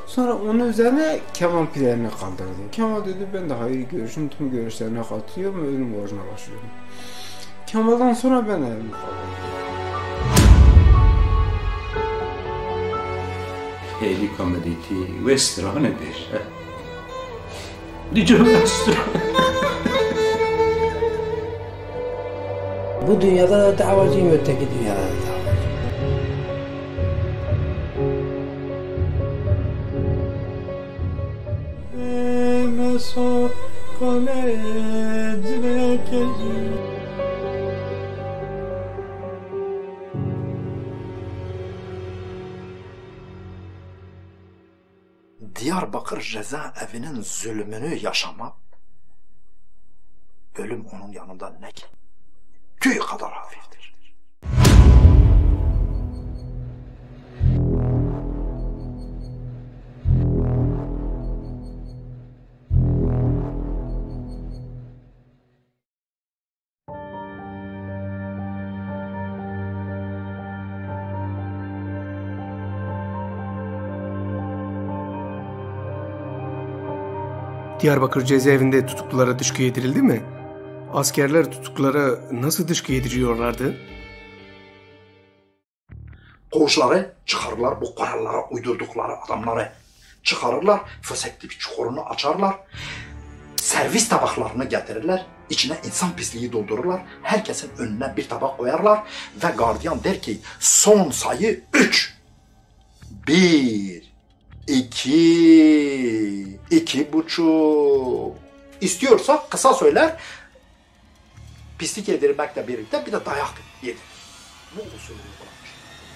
Sonra onun üzerine Kemal planını kaldırdı. Kemal dedi ben de hayır görüşüm tüm görüşlerine katılıyorum ve ölüm borcuna başlıyorum. Kemal'dan sonra ben elimi kaldırdım. Heli komediti Westrane bir. Dice Westran. Bu dünyada da davacıyım, öteki dünyada da davacıyım. Diyarbakır cezaevinin zulmünü yaşamak, ölüm onun yanında ne ki? Tüy kadar hafiftir. Diyarbakır cezaevinde tutuklulara dışkı yedirildi mi? Askerler tutuklulara nasıl dışkı yediriyorlardı? Koğuşları çıkarırlar, bu kararlara uydurdukları adamları çıkarırlar, fösekli bir çukurunu açarlar, servis tabaklarını getirirler, içine insan pisliği doldururlar, herkesin önüne bir tabak koyarlar ve gardiyan der ki son sayı 3. 1, 2, 2,5. İstiyorsa kısa söyler, pislik yedirmekle birlikte bir de dayak yedir. Bu usulü kullanmış.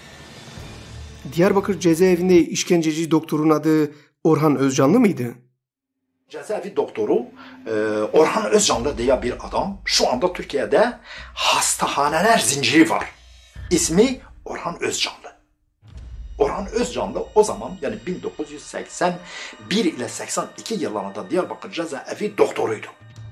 Diyarbakır cezaevinde işkenceci doktorun adı Orhan Özcanlı mıydı? Cezaevi doktoru Orhan Özcanlı diye bir adam. Şu anda Türkiye'de hastahaneler zinciri var. İsmi Orhan Özcanlı. Orhan Özcanlı o zaman yani 1981 ile 82 yıllarında Diyarbakır cezaevi doktoruydu.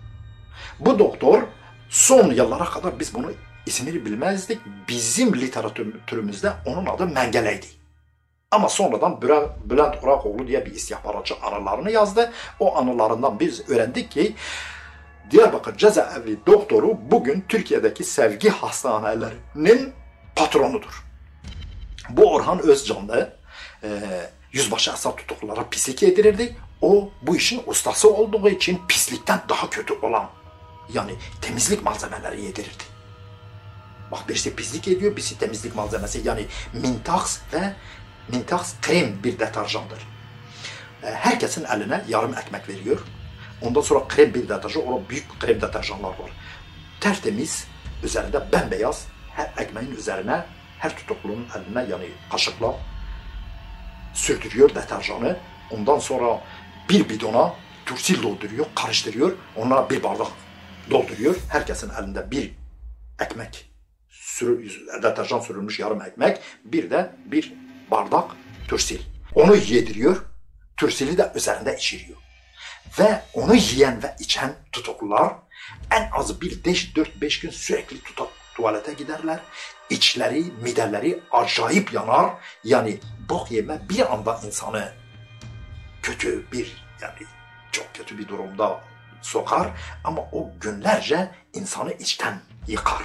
Bu doktor son yıllara kadar biz bunu ismini bilmezdik. Bizim literatürümüzde onun adı Mengeley'di. Ama sonradan Bülent Orakoğlu diye bir istihbaratçı anılarını yazdı. O anılarından biz öğrendik ki Diyarbakır cezaevi doktoru bugün Türkiye'deki sevgi hastanelerinin patronudur. Bu Orhan Özcanlı yüzbaşı Esad tutuklulara pislik yedirirdi. O bu işin ustası olduğu için pislikten daha kötü olan yani temizlik malzemeleri yedirirdi. Bak birisi pislik ediyor, birisi temizlik malzemesi yani Mintax ve Mintax krem bir deterjandır. Herkesin eline yarım ekmek veriyor. Ondan sonra krem bir deterjan, orada büyük krem deterjanlar var. Tertemiz, üzerinde bembeyaz, her ekmeğin üzerine her tutuklunun eline yani kaşıkla sürdürüyor deterjanı. Ondan sonra bir bidona tursil dolduruyor, karıştırıyor. Onlara bir bardak dolduruyor. Herkesin elinde bir ekmek, deterjan sürülmüş yarım ekmek, bir de bir bardak tursil. Onu yediriyor, tursili de üzerinde içiriyor. Ve onu yiyen ve içen tutuklular en az bir 4-5 gün sürekli tuvalete giderler. İçleri, mideleri acayip yanar. Yani bok yeme bir anda insanı kötü bir yani çok kötü bir durumda sokar. Ama o günlerce insanı içten yıkar.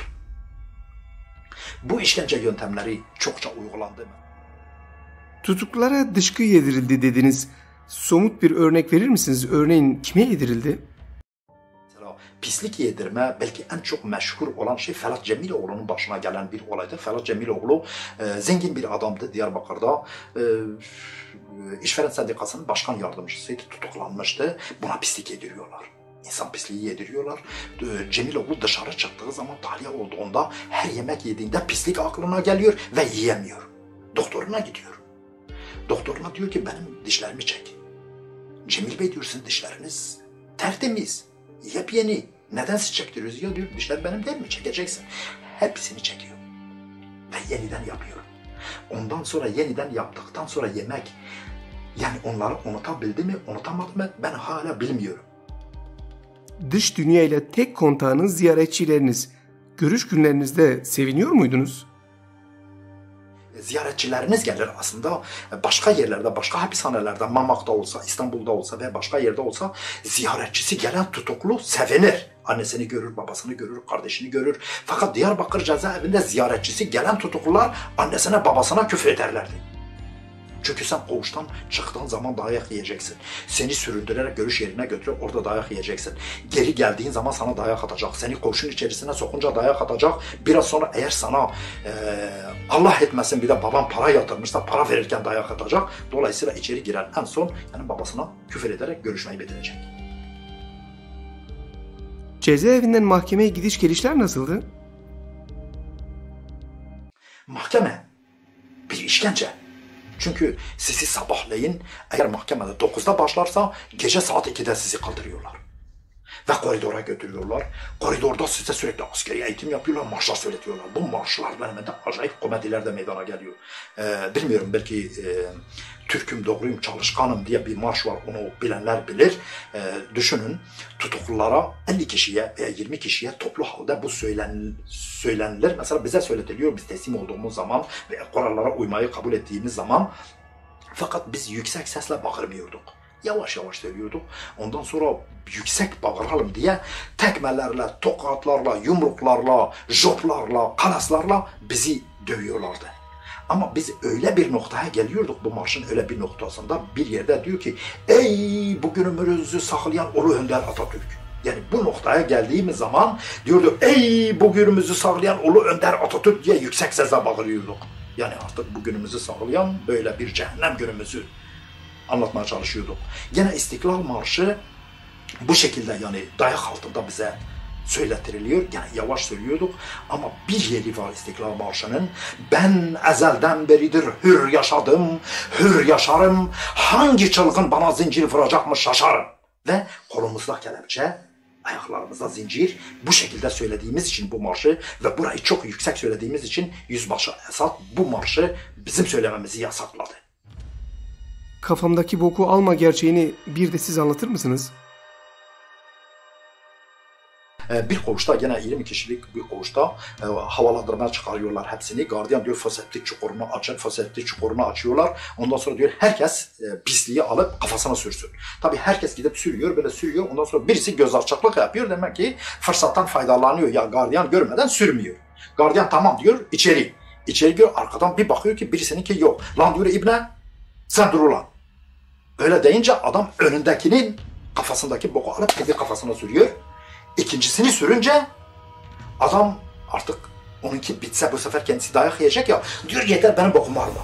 Bu işkence yöntemleri çokça uygulandı mı? Tutuklulara dışkı yedirildi dediniz. Somut bir örnek verir misiniz? Örneğin kime yedirildi? Pislik yedirme belki en çok meşhur olan şey Felat Cemiloğlu'nun başına gelen bir olaydı. Felat Cemiloğlu zengin bir adamdı Diyarbakır'da. İşveren Sendikası'nın başkan yardımcısıydı, tutuklanmıştı. Buna pislik yediriyorlar. İnsan pisliği yediriyorlar. Cemiloğlu dışarı çıktığı zaman tahliye olduğunda her yemek yediğinde pislik aklına geliyor ve yiyemiyor. Doktoruna gidiyor. Doktoruna diyor ki benim dişlerimi çek. Cemil Bey diyor sizin dişleriniz tertemiz, yepyeni. Neden siz çektiriyorsunuz? Ya diyor dişler benim değil mi? Çekeceksin. Hepsini çekiyor. Ve yeniden yapıyor. Ondan sonra yeniden yaptıktan sonra yemek yani onları unutabildi mi, unutamadı mı ben hala bilmiyorum. Dış dünya ile tek kontağınız ziyaretçileriniz. Görüş günlerinizde seviniyor muydunuz? ziyaretçileriniz gelir aslında. Başka yerlerde, başka hapishanelerde, Mamak'ta olsa, İstanbul'da olsa ve başka yerde olsa ziyaretçisi gelen tutuklu sevinir. Annesini görür, babasını görür, kardeşini görür. Fakat Diyarbakır cezaevinde ziyaretçisi gelen tutuklular annesine, babasına küfür ederlerdi. Çünkü sen koğuştan çıktığın zaman dayak yiyeceksin. Seni süründürerek görüş yerine götürüp orada dayak yiyeceksin. Geri geldiğin zaman sana dayak atacak. Seni koğuşun içerisine sokunca dayak atacak. Biraz sonra eğer sana Allah etmesin bir de baban para yatırmışsa para verirken dayak atacak. Dolayısıyla içeri giren en son yani babasına küfür ederek görüşmeyi bitirecek. Cezaevinden mahkemeye gidiş gelişler nasıldı? Mahkeme bir işkence. Çünkü sizi sabahleyin eğer mahkemede 9'da başlarsa gece saat 2'de sizi kaldırıyorlar. Ve koridora götürüyorlar. Koridorda size sürekli askeri eğitim yapıyorlar, marşlar söyletiyorlar. Bu marşlar döneminde acayip komediler de meydana geliyor. Bilmiyorum belki Türk'üm, doğruyum, çalışkanım diye bir marş var. Onu bilenler bilir. Düşünün tutuklulara 50 kişiye veya 20 kişiye toplu halde bu söylenilir. Mesela bize söyletiliyor biz teslim olduğumuz zaman ve kurallara uymayı kabul ettiğimiz zaman. Fakat biz yüksek sesle bağırmıyorduk. Yavaş yavaş söylüyorduk. Ondan sonra yüksek bağıralım diye tekmelerle, tokatlarla, yumruklarla, joplarla, kalaslarla bizi dövüyorlardı. Ama biz öyle bir noktaya geliyorduk bu marşın öyle bir noktasında bir yerde diyor ki ey bugünümüzü saklayan Ulu Önder Atatürk. Yani bu noktaya geldiğimiz zaman diyordu ey bugünümüzü saklayan Ulu Önder Atatürk diye yüksek sesle bağırıyorduk. Yani artık bugünümüzü saklayan böyle bir cehennem günümüzü anlatmaya çalışıyorduk. Gene İstiklal Marşı bu şekilde yani dayak altında bize söyletiriliyor. Yani yavaş söylüyorduk ama bir yeri var İstiklal Marşı'nın. Ben ezelden beridir hür yaşadım, hür yaşarım. Hangi çılgın bana zincir vuracakmış şaşarım. Ve kolumuzda kelepçe, ayaklarımızda zincir. Bu şekilde söylediğimiz için bu marşı ve burayı çok yüksek söylediğimiz için Yüzbaşı Esat bu marşı bizim söylememizi yasakladı. Kafamdaki boku alma gerçeğini bir de siz anlatır mısınız? Bir koğuşta gene 20 kişilik bir koğuşta havalandırmaya çıkarıyorlar hepsini. Gardiyan diyor foseptik çukurunu açın, foseptik çukurunu açıyorlar. Ondan sonra diyor herkes pisliği alıp kafasına sürsün. Tabii herkes gidip sürüyor, böyle sürüyor. Ondan sonra birisi göz açıklık yapıyor. Demek ki fırsattan faydalanıyor ya gardiyan görmeden sürmüyor. Gardiyan tamam diyor içeri. İçeri giriyor arkadan bir bakıyor ki birisininki yok. Lan diyor İbne sen dur ulan. Öyle deyince adam önündekinin kafasındaki boku alıp kendi kafasına sürüyor. İkincisini sürünce adam artık onunki bitse bu sefer kendisi dayak yiyecek ya diyor yeter benim bokumu alma.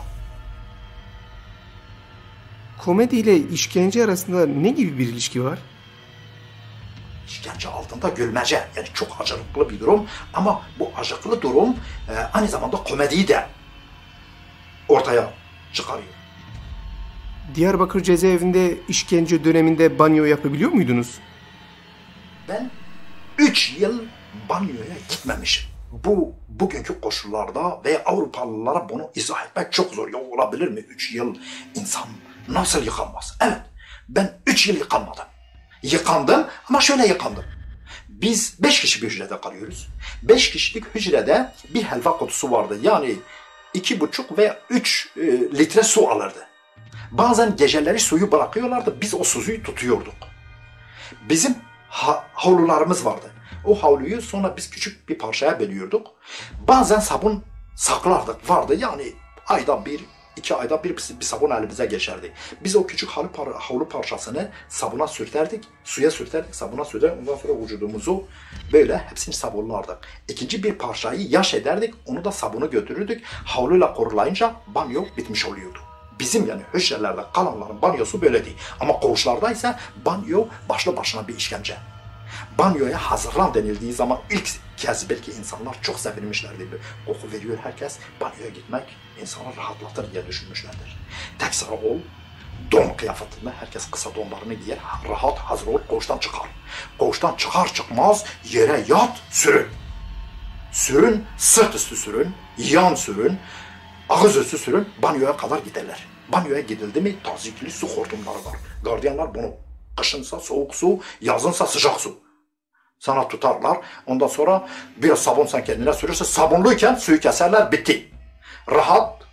Komedi ile işkence arasında ne gibi bir ilişki var? İşkence altında gülmece yani çok acıklı bir durum ama bu acıklı durum aynı zamanda komediyi de ortaya çıkarıyor. Diyarbakır cezaevinde işkence döneminde banyo yapabiliyor muydunuz? Ben 3 yıl banyoya gitmemişim. Bu bugünkü koşullarda ve Avrupalılara bunu izah etmek çok zor. Ya olabilir mi 3 yıl insan nasıl yıkanmaz? Evet ben 3 yıl yıkanmadım. Yıkandım ama şöyle yıkandım. Biz 5 kişi bir hücrede kalıyoruz. 5 kişilik hücrede bir helva kutusu vardı. Yani 2,5 veya 3 litre su alırdı. Bazen geceleri suyu bırakıyorlardı. Biz o suyu tutuyorduk. Bizim havlularımız vardı. O havluyu sonra biz küçük bir parçaya bölüyorduk. Bazen sabun saklardık. Vardı yani ayda bir, 2 ayda bir sabun elimize geçerdi. Biz o küçük havlu parçasını sabuna sürterdik. Suya sürterdik, sabuna sürterdik. Ondan sonra vücudumuzu böyle hepsini sabunlardık. İkinci bir parçayı yaş ederdik. Onu da sabunu götürürdük. Havluyla kurulayınca banyo bitmiş oluyordu. Bizim yani hücrelerde kalanların banyosu böyle değil. Ama koğuşlarda ise banyo başlı başına bir işkence. Banyoya hazırlan denildiği zaman ilk kez belki insanlar çok sevinmişlerdi. Koku veriyor herkes, banyoya gitmek insanı rahatlatır diye düşünmüşlerdir. Tek sıra ol, don kıyafetinde herkes kısa donlarını giyer, rahat hazır ol, koğuştan çıkar. Koğuştan çıkar çıkmaz yere yat, sürün. Sürün, sırt üstü sürün, yan sürün, ağız üstü sürün, banyoya kadar giderler. Banyoya gidildi mi tazikli su hortumları var. Gardiyanlar bunu kışınsa soğuk su, yazınsa sıcak su sana tutarlar. Ondan sonra biraz sabun sen kendine sürürsün. Sabunluyken suyu keserler, bitti. Rahat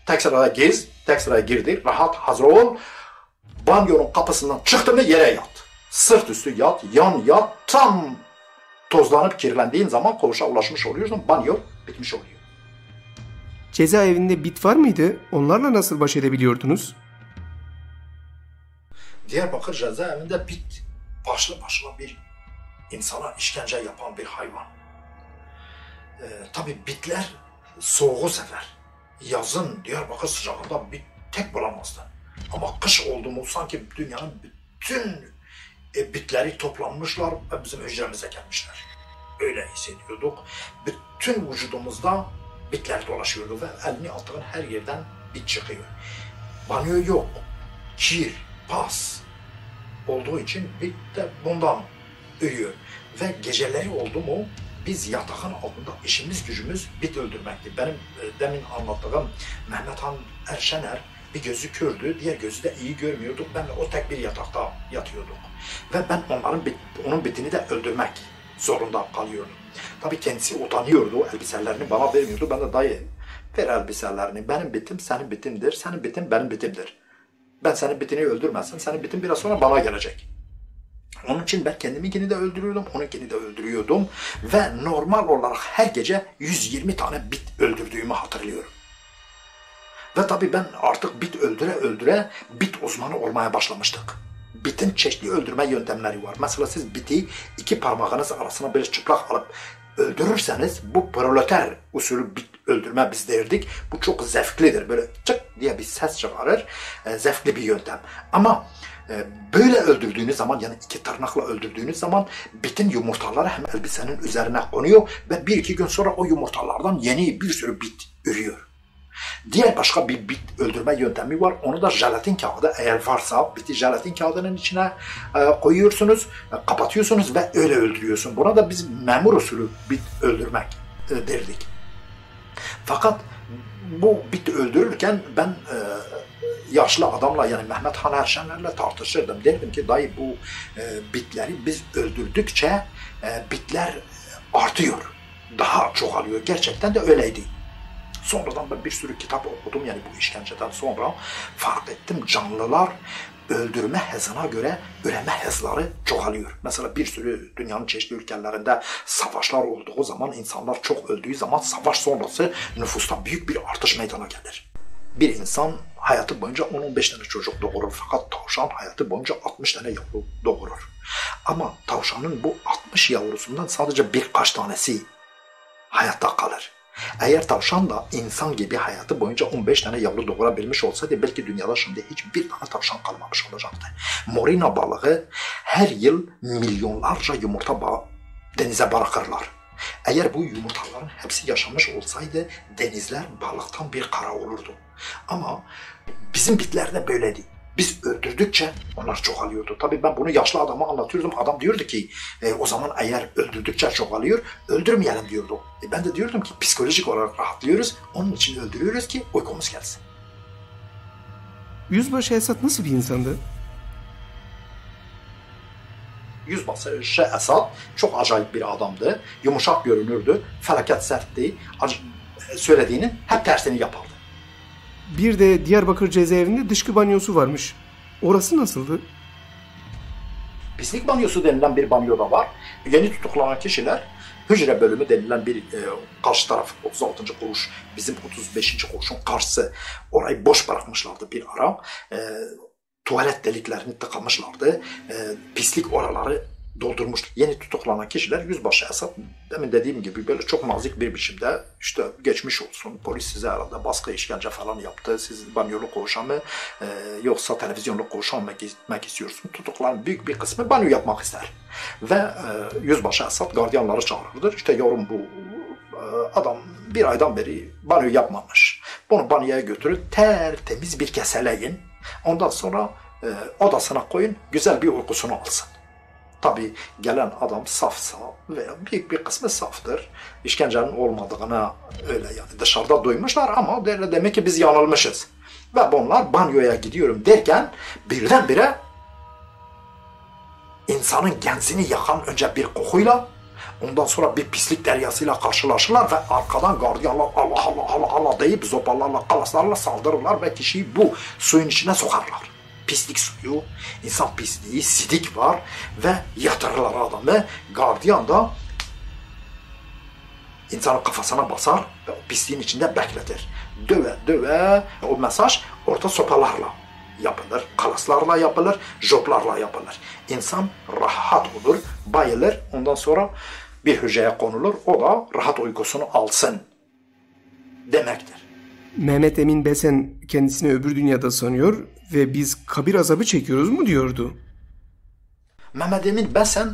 Tek sıraya giz, tek sıraya girdi. Rahat, hazır ol. Banyonun kapısından çıktı mı yere yat. Sırt üstü yat, yan yat. Tam tozlanıp kirlendiğin zaman koğuşa ulaşmış oluyorsun. Banyo bitmiş oluyor. Cezaevinde bit var mıydı? Onlarla nasıl baş edebiliyordunuz? Diyarbakır cezaevinde bit başlı başına bir insana işkence yapan bir hayvan. Tabii bitler soğuğu sever. Yazın Diyarbakır sıcağında bit tek bulamazdı. Ama kış oldu mu sanki dünyanın bütün bitleri toplanmışlar ve bizim hücremize gelmişler. Öyle hissediyorduk. Bütün vücudumuzda bitler dolaşıyordu ve elini attığın her yerden bit çıkıyor. Banyo yok. Kir, pas olduğu için bit de bundan ölüyor. Ve geceleri oldu mu biz yatağın altında işimiz gücümüz bit öldürmekti. Benim demin anlattığım Mehmet Han Erşener bir gözü kördü, diğer gözü de iyi görmüyorduk. Ben de o tek bir yatakta yatıyorduk. Ve ben onun bitini de öldürmek zorunda kalıyordum. Tabii kendisi utanıyordu, elbiselerini bana vermiyordu. Ben de dayı ver elbiselerini, benim bitim senin bitimdir, senin bitim benim bitimdir. Ben senin bitini öldürmezsem senin bitin biraz sonra bana gelecek. Onun için ben kendiminkini de öldürüyordum, onunkini de öldürüyordum. Ve normal olarak her gece 120 tane bit öldürdüğümü hatırlıyorum. Ve tabii ben artık bit öldüre bit uzmanı olmaya başlamıştık. Bitin çeşitli öldürme yöntemleri var. Mesela siz biti iki parmağınız arasına böyle çıplak alıp öldürürseniz bu proleter usulü bit öldürme biz derdik. Bu çok zevklidir. Böyle çık diye bir ses çıkarır. Zevkli bir yöntem. Ama böyle öldürdüğünüz zaman, yani iki tırnakla öldürdüğünüz zaman bitin yumurtaları hem elbisenin üzerine konuyor ve bir iki gün sonra o yumurtalardan yeni bir sürü bit ürüyor. Diğer başka bir bit öldürme yöntemi var. Onu da jelatin kağıdı eğer varsa biti jelatin kağıdının içine koyuyorsunuz, kapatıyorsunuz ve öyle öldürüyorsun. Buna da biz memur usulü bit öldürmek derdik. Fakat bu bit öldürürken ben yaşlı adamla, yani Mehmet Han Erşener'le tartışırdım. Derdim ki dayı bu bitleri biz öldürdükçe bitler artıyor. Daha çoğalıyor. Gerçekten de öyleydi. Sonradan ben bir sürü kitap okudum, yani bu işkenceden sonra fark ettim canlılar öldürme hızına göre üreme hızları çoğalıyor. Mesela bir sürü dünyanın çeşitli ülkelerinde savaşlar olduğu zaman, insanlar çok öldüğü zaman savaş sonrası nüfusta büyük bir artış meydana gelir. Bir insan hayatı boyunca 10-15 tane çocuk doğurur, fakat tavşan hayatı boyunca 60 tane yavru doğurur. Ama tavşanın bu 60 yavrusundan sadece birkaç tanesi hayatta kalır. Eğer tavşan da insan gibi hayatı boyunca 15 tane yavru doğurabilmiş olsaydı belki dünyada şimdi hiçbir tane tavşan kalmamış olacaktı. Morina balığı her yıl milyonlarca yumurta denize bırakırlar. Eğer bu yumurtaların hepsi yaşamış olsaydı denizler balıktan bir kara olurdu. Ama bizim bitlerde böyleydi. Biz öldürdükçe onlar çoğalıyordu. Tabii ben bunu yaşlı adama anlatıyordum. Adam diyordu ki o zaman eğer öldürdükçe çoğalıyor, öldürmeyelim diyordu. Ben de diyordum ki psikolojik olarak rahatlıyoruz. Onun için öldürüyoruz ki uykumuz gelsin. Yüzbaşı Esat nasıl bir insandı? Yüzbaşı Esat çok acayip bir adamdı. Yumuşak görünürdü. Felaket sertti. Söylediğinin hep tersini yapardı. Bir de Diyarbakır cezaevinde dışkı banyosu varmış. Orası nasıldı? Pislik banyosu denilen bir banyo da var. Yeni tutuklanan kişiler hücre bölümü denilen bir karşı taraf 36. koğuş, bizim 35. koğuşun karşısı, orayı boş bırakmışlardı bir ara. Tuvalet deliklerini tıkamışlardı. Pislik oraları doldurmuş. Yeni tutuklanan kişiler Yüzbaşı Esat, demin dediğim gibi böyle çok nazik bir biçimde işte geçmiş olsun, polis size herhalde baskı işkence falan yaptı, siz banyolu koğuşa mı yoksa televizyonlu koğuşa mı gitmek istiyorsun? Tutukların büyük bir kısmı banyo yapmak ister. Ve Yüzbaşı Esat gardiyanları çağırırdır. İşte yorum bu adam bir aydan beri banyo yapmamış. Bunu banyoya götürün, tertemiz bir keseleyin. Ondan sonra odasına koyun, güzel bir uykusunu alsın. Tabii gelen adam safsa veya büyük bir kısmı saftır. İşkencenin olmadığına öyle yani dışarıda duymuşlar ama demek ki biz yanılmışız. Ve bunlar banyoya gidiyorum derken birdenbire insanın genzini yakan önce bir kokuyla, Ondan sonra bir pislik deryasıyla karşılaşırlar ve arkadan gardiyanlar Allah Allah Allah Allah deyip zopalarla, kalaslarla saldırırlar ve kişiyi bu suyun içine sokarlar. Pislik suyu, insan pisliği, sidik var ve yatırırlar adamı. Gardiyan da insanın kafasına basar ve o pisliğin içinde bekletir. Döve döve o mesaj orta sopalarla yapılır, kalaslarla yapılır, joplarla yapılır. İnsan rahat olur, bayılır, ondan sonra bir hücreye konulur, o da rahat uykusunu alsın demektir. Mehmet Emin Besen kendisini öbür dünyada sanıyor ve biz kabir azabı çekiyoruz mu diyordu. Mehmet Emin Besen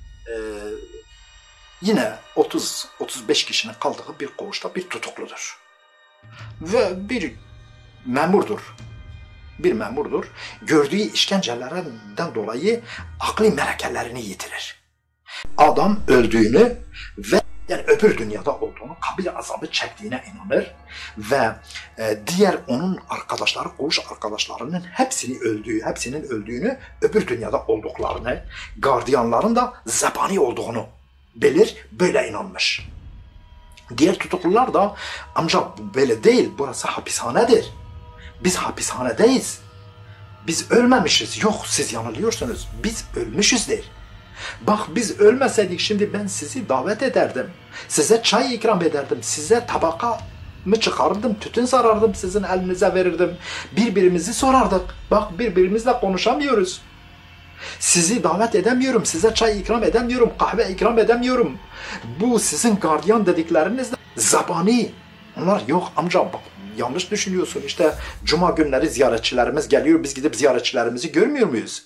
yine 30-35 kişinin kaldığı bir koğuşta bir tutukludur. Ve bir memurdur. Gördüğü işkencelerden dolayı akli melekelerini yitirir. Adam öldüğünü ve yani öbür dünyada olduğunu, kabir azabı çektiğine inanır ve diğer onun arkadaşları, koğuş arkadaşlarının hepsinin öldüğünü, öbür dünyada olduklarını, gardiyanların da zebani olduğunu bilir, böyle inanmış. Diğer tutuklular da amca böyle değil, burası hapishanedir. Biz hapishanedeyiz. Biz ölmemişiz. Yok, siz yanılıyorsunuz. Biz ölmüşüzdür. Bak biz ölmeseydik şimdi ben sizi davet ederdim. Size çay ikram ederdim. Size tabaka mı çıkarırdım, tütün sarardım, sizin elinize verirdim. Birbirimizi sorardık. Bak birbirimizle konuşamıyoruz. Sizi davet edemiyorum, size çay ikram edemiyorum, kahve ikram edemiyorum. Bu sizin gardiyan dedikleriniz de zabani. Onlar yok amca bak yanlış düşünüyorsun. İşte cuma günleri ziyaretçilerimiz geliyor, biz gidip ziyaretçilerimizi görmüyor muyuz?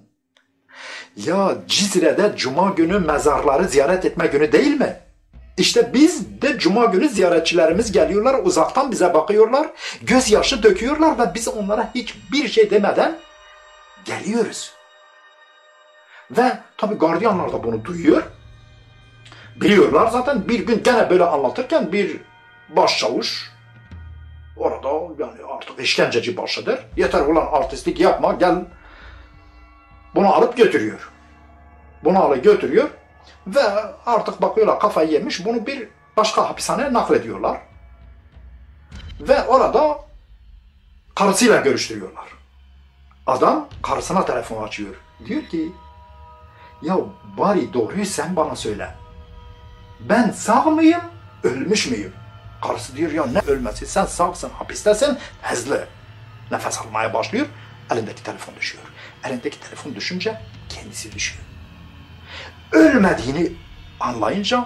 Ya Cizre'de cuma günü mezarları ziyaret etme günü değil mi? İşte biz de cuma günü ziyaretçilerimiz geliyorlar, uzaktan bize bakıyorlar, gözyaşı döküyorlar ve biz onlara hiçbir şey demeden geliyoruz. Ve tabi gardiyanlar da bunu duyuyor. Biliyorlar zaten bir gün gene böyle anlatırken bir başçavuş orada yani artık işkenceci başıdır. Yeter ulan artistlik yapma gel bunu alıp götürüyor. Bunu alıp götürüyor ve artık bakıyorlar kafayı yemiş bunu bir başka hapishaneye naklediyorlar. Ve orada karısıyla görüştürüyorlar. Adam karısına telefon açıyor. Diyor ki ya bari doğruyu sen bana söyle. Ben sağ mıyım, ölmüş müyüm? Karısı diyor ya ne ölmesi, sen sağsın, hapistesin, hızlı. Nefes almaya başlıyor, elindeki telefon düşüyor. Elindeki telefon düşünce kendisi düşüyor. Ölmediğini anlayınca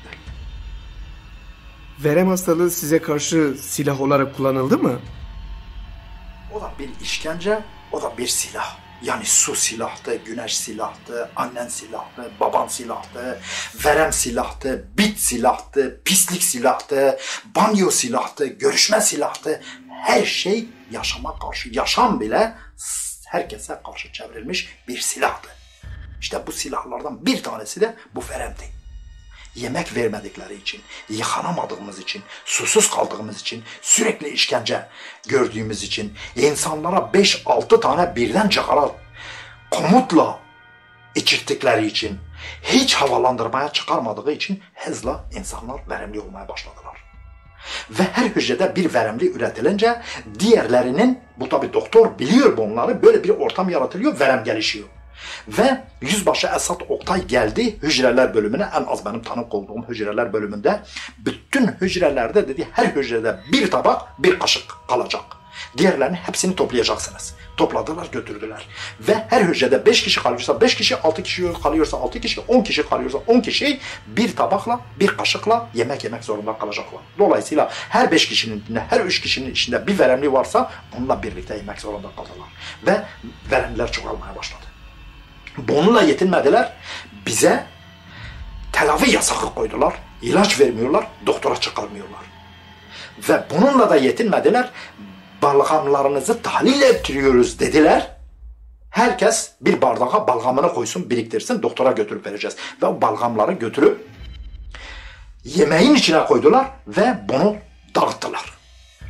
Verem hastalığı size karşı silah olarak kullanıldı mı? o da bir işkence, o da bir silah. Yani su silahtı, güneş silahtı, annen silahtı, baban silahtı, verem silahtı, bit silahtı, pislik silahtı, banyo silahtı, görüşme silahtı. Her şey yaşama karşı, yaşam bile herkese karşı çevrilmiş bir silahtı. İşte bu silahlardan bir tanesi de bu veremdi. Yemek vermedikleri için, yıkanamadığımız için, susuz kaldığımız için, sürekli işkence gördüğümüz için, insanlara 5-6 tane birden çakara komutla içirttikleri için, hiç havalandırmaya çıkarmadığı için hızla insanlar veremli olmaya başladılar. Ve her hücrede bir veremli üretilince diğerlerinin, bu tabi doktor biliyor bunları, böyle bir ortam yaratılıyor, verem gelişiyor. Ve Yüzbaşı Esat Oktay geldi hücreler bölümüne, en az benim tanık olduğum hücreler bölümünde. Bütün hücrelerde dedi her hücrede bir tabak bir kaşık kalacak. Diğerlerini hepsini toplayacaksınız. Topladılar götürdüler. Ve her hücrede 5 kişi kalıyorsa 5 kişi, 6 kişi kalıyorsa 6 kişi, 10 kişi kalıyorsa 10 kişi bir tabakla bir kaşıkla yemek yemek zorunda kalacaklar. Dolayısıyla her 5 kişinin içinde, her 3 kişinin içinde bir veremli varsa onunla birlikte yemek zorunda kaldılar. Ve veremliler çoğalmaya başladı. Bununla yetinmediler, bize tedavi yasağı koydular, ilaç vermiyorlar, doktora çıkarmıyorlar. Ve bununla da yetinmediler, balgamlarınızı tahlil ettiriyoruz dediler. Herkes bir bardağa balgamını koysun, biriktirsin, doktora götürüp vereceğiz. Ve o balgamları götürüp yemeğin içine koydular ve bunu dağıttılar.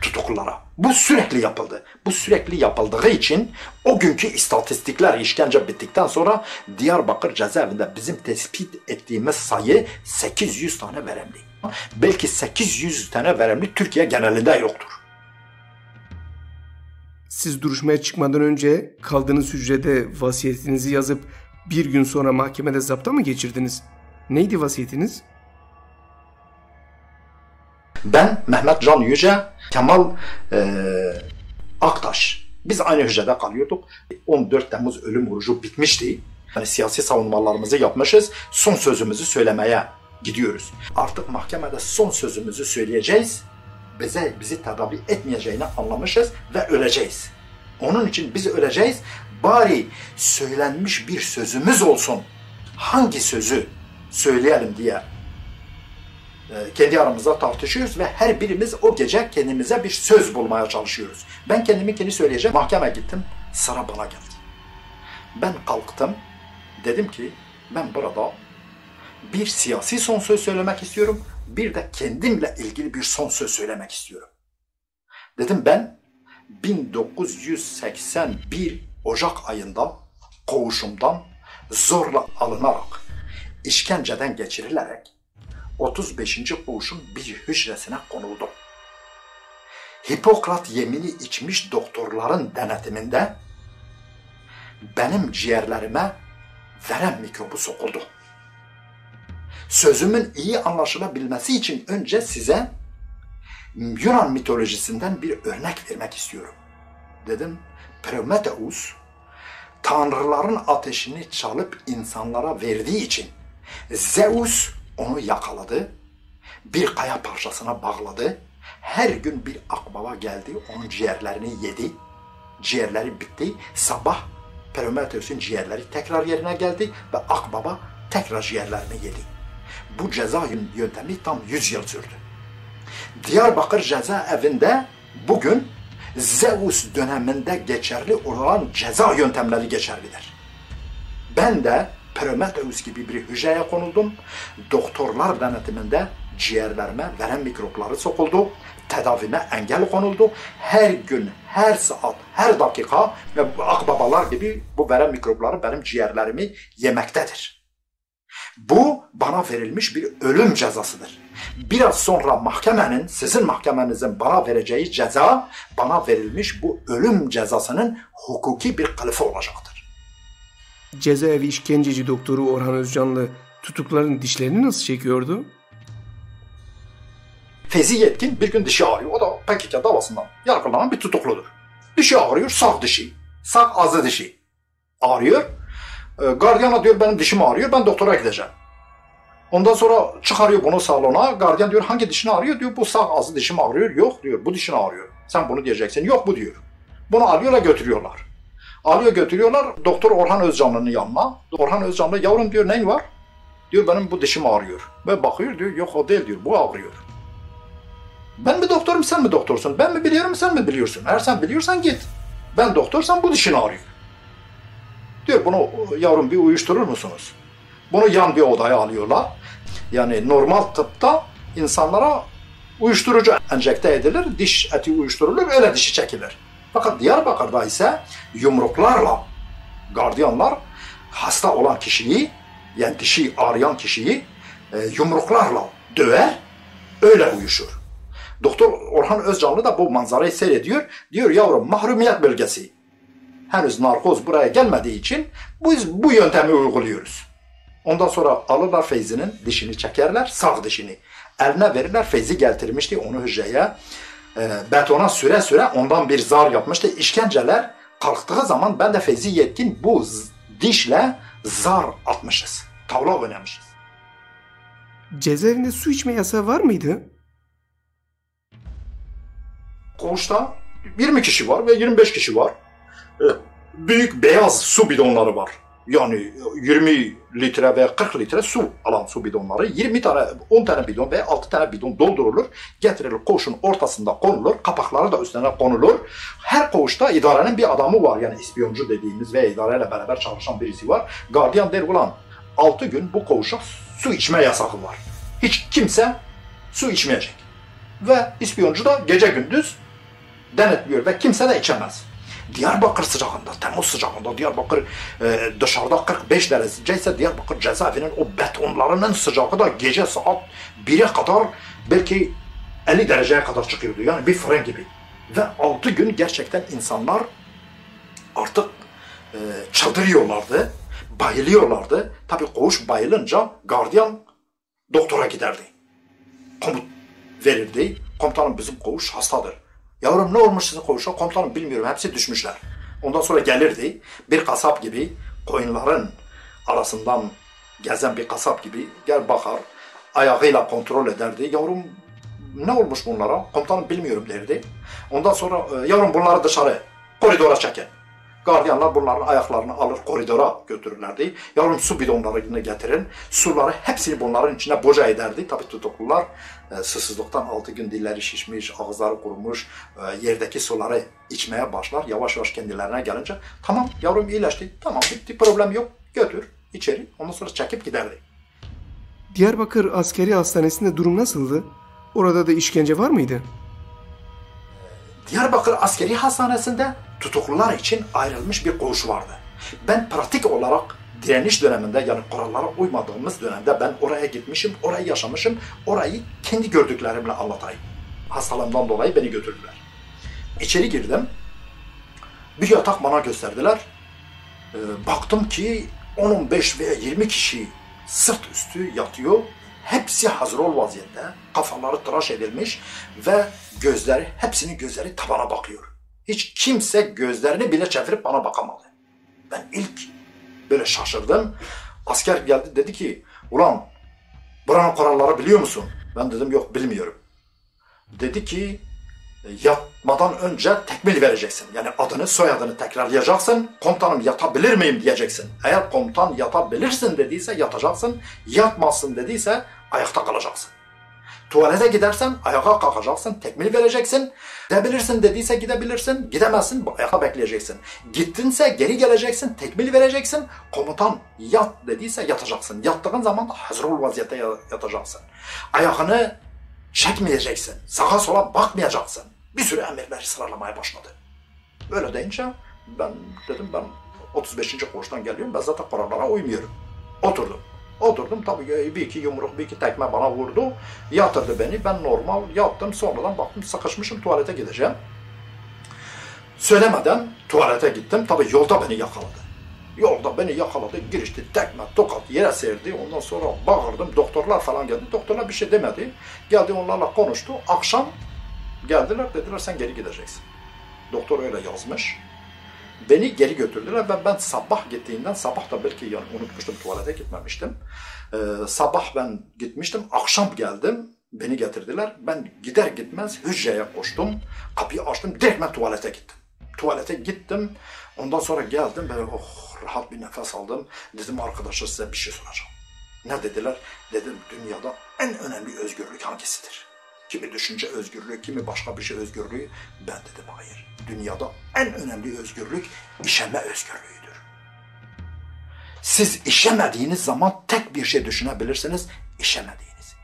tutuklulara. Bu sürekli yapıldı. Bu sürekli yapıldığı için o günkü istatistikler işkence bittikten sonra Diyarbakır cezaevinde bizim tespit ettiğimiz sayı 800 tane veremli. Belki 800 tane veremli Türkiye genelinde yoktur. Siz duruşmaya çıkmadan önce kaldığınız hücrede vasiyetinizi yazıp bir gün sonra mahkemede zapta mı geçirdiniz? Neydi vasiyetiniz? Ben, Mehmet Can Yüce, Kemal Aktaş. Biz aynı hücrede kalıyorduk. 14 Temmuz ölüm orucu bitmişti. Yani siyasi savunmalarımızı yapmışız. Son sözümüzü söylemeye gidiyoruz. Artık mahkemede son sözümüzü söyleyeceğiz. Bizi tedavi etmeyeceğini anlamışız ve öleceğiz. Onun için biz öleceğiz. Bari söylenmiş bir sözümüz olsun. Hangi sözü söyleyelim diye kendi aramızda tartışıyoruz ve her birimiz o gece kendimize bir söz bulmaya çalışıyoruz. Ben kendimi söyleyeceğim. Mahkemeye gittim. Sıra bana geldi. Ben kalktım. Dedim ki ben burada bir siyasi son söz söylemek istiyorum. Bir de kendimle ilgili bir son söz söylemek istiyorum. Dedim ben 1981 Ocak ayında koğuşumdan zorla alınarak, işkenceden geçirilerek 35. koğuşun bir hücresine konuldum. Hipokrat yemini içmiş doktorların denetiminde benim ciğerlerime verem mikrobu sokuldu. Sözümün iyi anlaşılabilmesi için önce size Yunan mitolojisinden bir örnek vermek istiyorum. Dedim, Prometheus, tanrıların ateşini çalıp insanlara verdiği için Zeus onu yakaladı, bir kaya parçasına bağladı, her gün bir akbaba geldi, onun ciğerlerini yedi, ciğerleri bitti, sabah Prometheus'un ciğerleri tekrar yerine geldi ve akbaba tekrar ciğerlerini yedi. Bu ceza yöntemi tam 100 yıl sürdü. Diyarbakır cezaevinde bugün Zeus döneminde geçerli olan ceza yöntemleri geçerlidir. Ben de Prometheus gibi bir hücreye konuldum. Doktorlar denetiminde ciğerlerime verem mikropları sokuldu. Tedavime engel konuldu. Her gün, her saat, her dakika akbabalar gibi bu verem mikropları benim ciğerlerimi yemektedir. Bu bana verilmiş bir ölüm cezasıdır. Biraz sonra mahkemenin, sizin mahkemenizin bana vereceği ceza, bana verilmiş bu ölüm cezasının hukuki bir kılıfı olacaktır. Cezaevi işkenceci doktoru Orhan Özcanlı tutukluların dişlerini nasıl çekiyordu? Feyzi Yetkin bir gün dişi ağrıyor. O da PKK davasından yargılanan bir tutukludur. Dişi ağrıyor, sağ dişi. Sağ azı dişi ağrıyor. Gardiyana diyor benim dişim ağrıyor, ben doktora gideceğim. Ondan sonra çıkarıyor bunu salona. Gardiyan diyor hangi dişini ağrıyor? Diyor bu sağ azı dişim ağrıyor. Yok diyor bu dişini ağrıyor. Sen bunu diyeceksin. Yok bu diyor. Bunu alıyorlar götürüyorlar. Alıyor götürüyorlar Doktor Orhan Özcanlı'nın yanına. Orhan Özcanlı yavrum diyor neyin var? Diyor benim bu dişim ağrıyor. Ve bakıyor diyor yok o değil diyor bu ağrıyor. Ben mi doktorum sen mi doktorsun? Ben mi biliyorum sen mi biliyorsun? Eğer sen biliyorsan git. Ben doktorsam bu dişin ağrıyor. Diyor bunu yavrum bir uyuşturur musunuz? Bunu yan bir odaya alıyorlar. Yani normal tıpta insanlara uyuşturucu enjekte edilir, diş eti uyuşturulur, öyle dişi çekilir. Fakat Diyarbakır'da ise yumruklarla gardiyanlar hasta olan kişiyi, yani dişi ağrıyan kişiyi yumruklarla döver, öyle uyuşur. Doktor Orhan Özcanlı da bu manzarayı seyrediyor. Diyor yavrum mahrumiyet bölgesi. Henüz narkoz buraya gelmediği için biz bu yöntemi uyguluyoruz. Ondan sonra alırlar Feyzi'nin dişini çekerler, sağ dişini. Eline verirler, Feyzi getirmişti onu hücreye. Betona süre süre ondan bir zar yapmıştı. İşkenceler kalktığı zaman ben de Feyzi Yetkin bu dişle zar atmışız. Tavla oynamışız. Cezaevinde su içme yasağı var mıydı? Koğuşta 20 kişi var ve 25 kişi var. Büyük beyaz su bidonları var. Yani 20 litre veya 40 litre su alan su bidonları 20 tane, 10 tane bidon veya 6 tane bidon doldurulur. Getirilir koğuşun ortasında konulur. Kapakları da üstüne konulur. Her koğuşta idarenin bir adamı var. Yani ispiyoncu dediğimiz ve idareyle beraber çalışan birisi var. Gardiyan der ulan 6 gün bu koğuşa su içme yasağı var. Hiç kimse su içmeyecek. Ve ispiyoncu da gece gündüz denetliyor ve kimse de içemez. Diyarbakır sıcağında, Temmuz sıcağında, Diyarbakır dışarıda 45 derece ise Diyarbakır cezaevinin o betonlarının sıcağı da gece saat 1'e kadar belki 50 dereceye kadar çıkıyordu. Yani bir fırın gibi. Ve 6 gün gerçekten insanlar artık çıldırıyorlardı, bayılıyorlardı. Tabii koğuş bayılınca gardiyan doktora giderdi. Komut verirdi. Komutanım bizim koğuş hastadır. Yavrum ne olmuş sizin koğuşa? Komutanım bilmiyorum, hepsi düşmüşler. Ondan sonra gelirdi, bir kasap gibi, koyunların arasından gezen bir kasap gibi gel bakar, ayağıyla kontrol ederdi. Yavrum ne olmuş bunlara? Komutanım bilmiyorum derdi. Ondan sonra yavrum bunları dışarı, koridora çekin. Gardiyanlar bunların ayaklarını alır koridora götürürlerdi. Yavrum su bidonlarını getirin. Suları hepsini bunların içine boca ederdi. Tabii tutuklular susuzluktan 6 gün dilleri şişmiş, ağızları kurumuş, yerdeki suları içmeye başlar. Yavaş yavaş kendilerine gelince tamam yavrum iyileşti, tamam bitti, problem yok, götür içeri. Ondan sonra çekip giderdi. Diyarbakır Askeri Hastanesi'nde durum nasıldı? Orada da işkence var mıydı? Diyarbakır Askeri Hastanesi'nde tutuklular için ayrılmış bir koğuş vardı. Ben pratik olarak direniş döneminde, yani kurallara uymadığımız dönemde ben oraya gitmişim, orayı yaşamışım, orayı kendi gördüklerimle anlatayım. Hastalığımdan dolayı beni götürdüler. İçeri girdim, bir yatak bana gösterdiler. Baktım ki 10-15 veya 20 kişi sırt üstü yatıyor. Hepsi hazır ol vaziyette, kafaları tıraş edilmiş ve hepsinin gözleri tavana bakıyor. Hiç kimse gözlerini bile çevirip bana bakamadı. Ben ilk böyle şaşırdım. Asker geldi dedi ki, ulan buranın kuralları biliyor musun? Ben dedim yok bilmiyorum. Dedi ki yatmadan önce tekmil vereceksin. Yani adını soyadını tekrarlayacaksın. Komutanım yatabilir miyim diyeceksin. Eğer komutan yatabilirsin dediyse yatacaksın. Yatmazsın dediyse ayakta kalacaksın. Tuvalete gidersen ayağa kalkacaksın, tekmil vereceksin. Gidebilirsin dediyse gidebilirsin, gidemezsin, ayakta bekleyeceksin. Gittinse geri geleceksin, tekmil vereceksin. Komutan yat dediyse yatacaksın. Yattığın zaman da hazır ol vaziyette yatacaksın. Ayağını çekmeyeceksin, sağa sola bakmayacaksın. Bir sürü emirleri sıralamaya başladı. Böyle deyince ben dedim ben 35. koğuştan geliyorum, ben zaten kurallara uymuyorum. Oturdum tabii bir iki yumruk, bir iki tekme bana vurdu. Yatırdı beni, ben normal yattım. Sonradan baktım sıkışmışım, tuvalete gideceğim. Söylemeden tuvalete gittim. Tabii yolda beni yakaladı. Girişti, tekme, tokat yere serdi. Ondan sonra bağırdım. Doktorlar falan geldi. Doktorlar bir şey demedi. Geldi onlarla konuştu. Akşam geldiler, dediler sen geri gideceksin. Doktor öyle yazmış. Beni geri götürdüler ve ben sabah gittiğinden, sabah da belki yani unutmuştum, tuvalete gitmemiştim. Sabah ben gitmiştim, akşam geldim, beni getirdiler. Ben gider gitmez hücreye koştum, kapıyı açtım, direkt ben tuvalete gittim. Tuvalete gittim, ondan sonra geldim, böyle rahat bir nefes aldım. Dedim arkadaşlar size bir şey soracağım. Ne dediler? Dedim dünyada en önemli özgürlük hangisidir? Kimi düşünce özgürlüğü, kimi başka bir şey özgürlüğü. Ben dedim hayır. Dünyada en önemli özgürlük işeme özgürlüğüdür. Siz işemediğiniz zaman tek bir şey düşünebilirsiniz, işemediğiniz.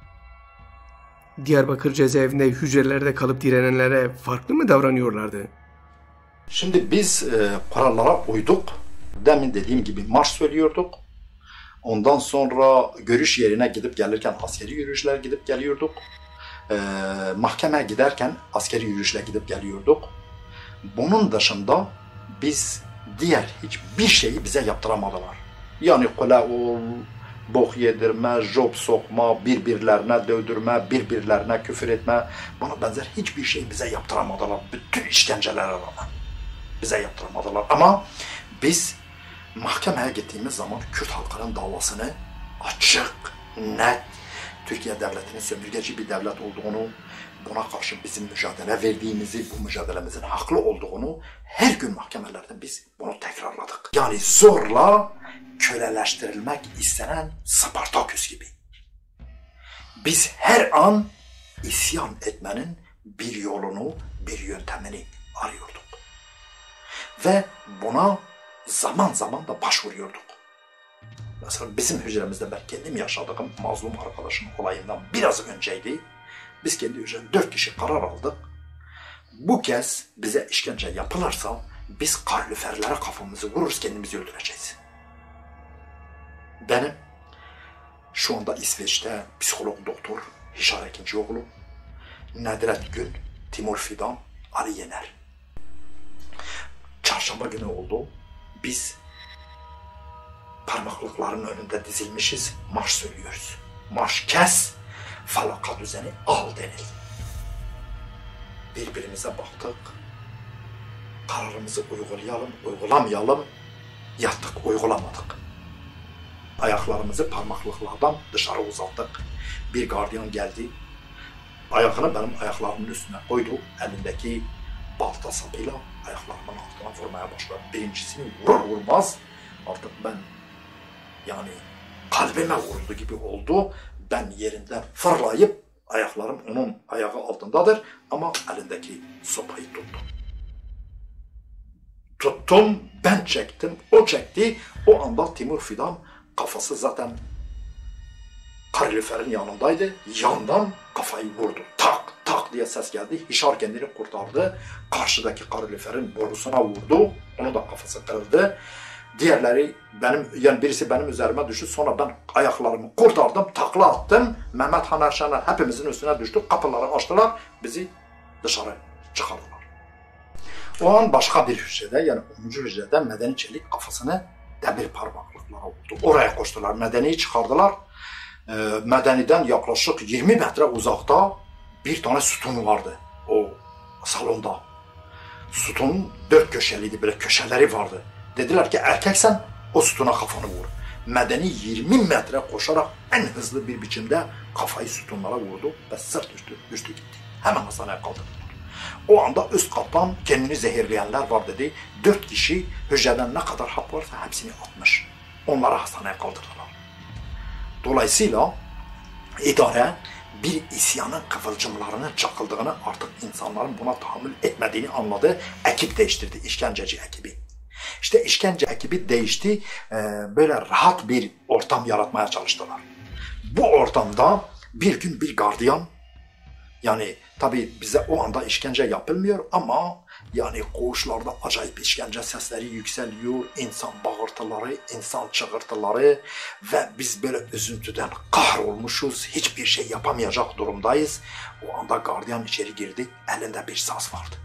Diyarbakır cezaevinde hücrelerde kalıp direnenlere farklı mı davranıyorlardı? Şimdi biz kurallara uyduk. Demin dediğim gibi marş söylüyorduk. Ondan sonra görüş yerine gidip gelirken askeri yürüyüşler gidip geliyorduk. Mahkemeye giderken askeri yürüyüşle gidip geliyorduk. Bunun dışında biz diğer hiçbir şeyi bize yaptıramadılar. Yani kola ol, bok yedirme, job sokma, birbirlerine dövdürme, birbirlerine küfür etme, buna benzer hiçbir şey bize yaptıramadılar. Bütün işkencelere rağmen bize yaptıramadılar. Ama biz mahkemeye gittiğimiz zaman Kürt halkının davasını açık, net, Türkiye devletinin sömürgeci bir devlet olduğunu, buna karşı bizim mücadele verdiğimizi, bu mücadelemizin haklı olduğunu her gün mahkemelerde biz bunu tekrarladık. Yani zorla köleleştirilmek istenen Spartaküs gibi. Biz her an isyan etmenin bir yolunu, bir yöntemini arıyorduk. Ve buna zaman zaman da başvuruyorduk. Mesela bizim hücremizde ben kendim yaşadığım mazlum arkadaşım olayından biraz önceydi. Biz kendi hücremizde 4 kişi karar aldık. bu kez bize işkence yapılırsa biz kaloriferlere kafamızı vururuz, kendimizi öldüreceğiz. Benim şu anda İsveç'te psikolog doktor Hişar Ekincioğlu, Nedret Gül, Timur Fidan, Ali Yener. Çarşamba günü oldu. Biz parmaklıkların önünde dizilmişiz, marş söylüyoruz. Marş kes, falaka düzeni al denildi. Birbirimize baktık. Kararımızı uygulayalım, uygulamayalım. Yattık, uygulamadık. Ayaklarımızı parmaklıklardan dışarı uzattık. Bir gardiyan geldi. Ayağını benim ayaklarımın üstüne koydu. Elindeki balta sapıyla ayaklarımın altına vurmaya başladı. Birincisini vurur vurmaz artık ben yani kalbime vurdu gibi oldu. Ben yerinden fırlayıp ayaklarım onun ayağı altındadır ama elindeki sopayı tuttum. Tuttum, ben çektim, o çekti. O anda Timur Fidan kafası zaten kaloriferin yanındaydı. Yandan kafayı vurdu. Tak tak diye ses geldi. Hişar kendini kurtardı. Karşıdaki kaloriferin borusuna vurdu. Onun da kafası kırıldı. Diğerleri birisi benim üzerime düştü. Sonra ben ayaklarımı kurtardım. Takla attım. Mehmet Haner Şener hepimizin üstüne düştü. Kapıları açtılar. Bizi dışarı çıkardılar. O an başka bir hücrede yani 10. hücrede Medeni Çelik kafasını demir parmaklıklara vurdu. Oraya koştular. Medeni'yi çıkardılar. Medeni'den yaklaşık 20 metre uzakta bir tane sütun vardı o salonda. Sütunun 4 köşeliydi, böyle köşeleri vardı. Dediler ki erkeksen o sütuna kafanı vur. Medeni 20 metre koşarak en hızlı bir biçimde kafayı sütunlara vurdu ve sırt düştü gitti. Hemen hastaneye kaldırdılar. O anda üst kattan kendini zehirleyenler var dedi. 4 kişi hücreden ne kadar hap varsa hepsini atmış. Onları hastaneye kaldırdılar. Dolayısıyla idare bir isyanın kıvılcımlarının çakıldığını artık insanların buna tahammül etmediğini anladı. Ekip değiştirdi, işkenceci ekibi. İşte işkence ekibi değişti, böyle rahat bir ortam yaratmaya çalıştılar. Bu ortamda bir gün bir gardiyan, yani tabi bize o anda işkence yapılmıyor ama yani koğuşlarda acayip işkence sesleri yükseliyor, insan bağırtıları, insan çığırtıları ve biz böyle üzüntüden kahrolmuşuz, hiçbir şey yapamayacak durumdayız. O anda gardiyan içeri girdi, elinde bir saz vardı.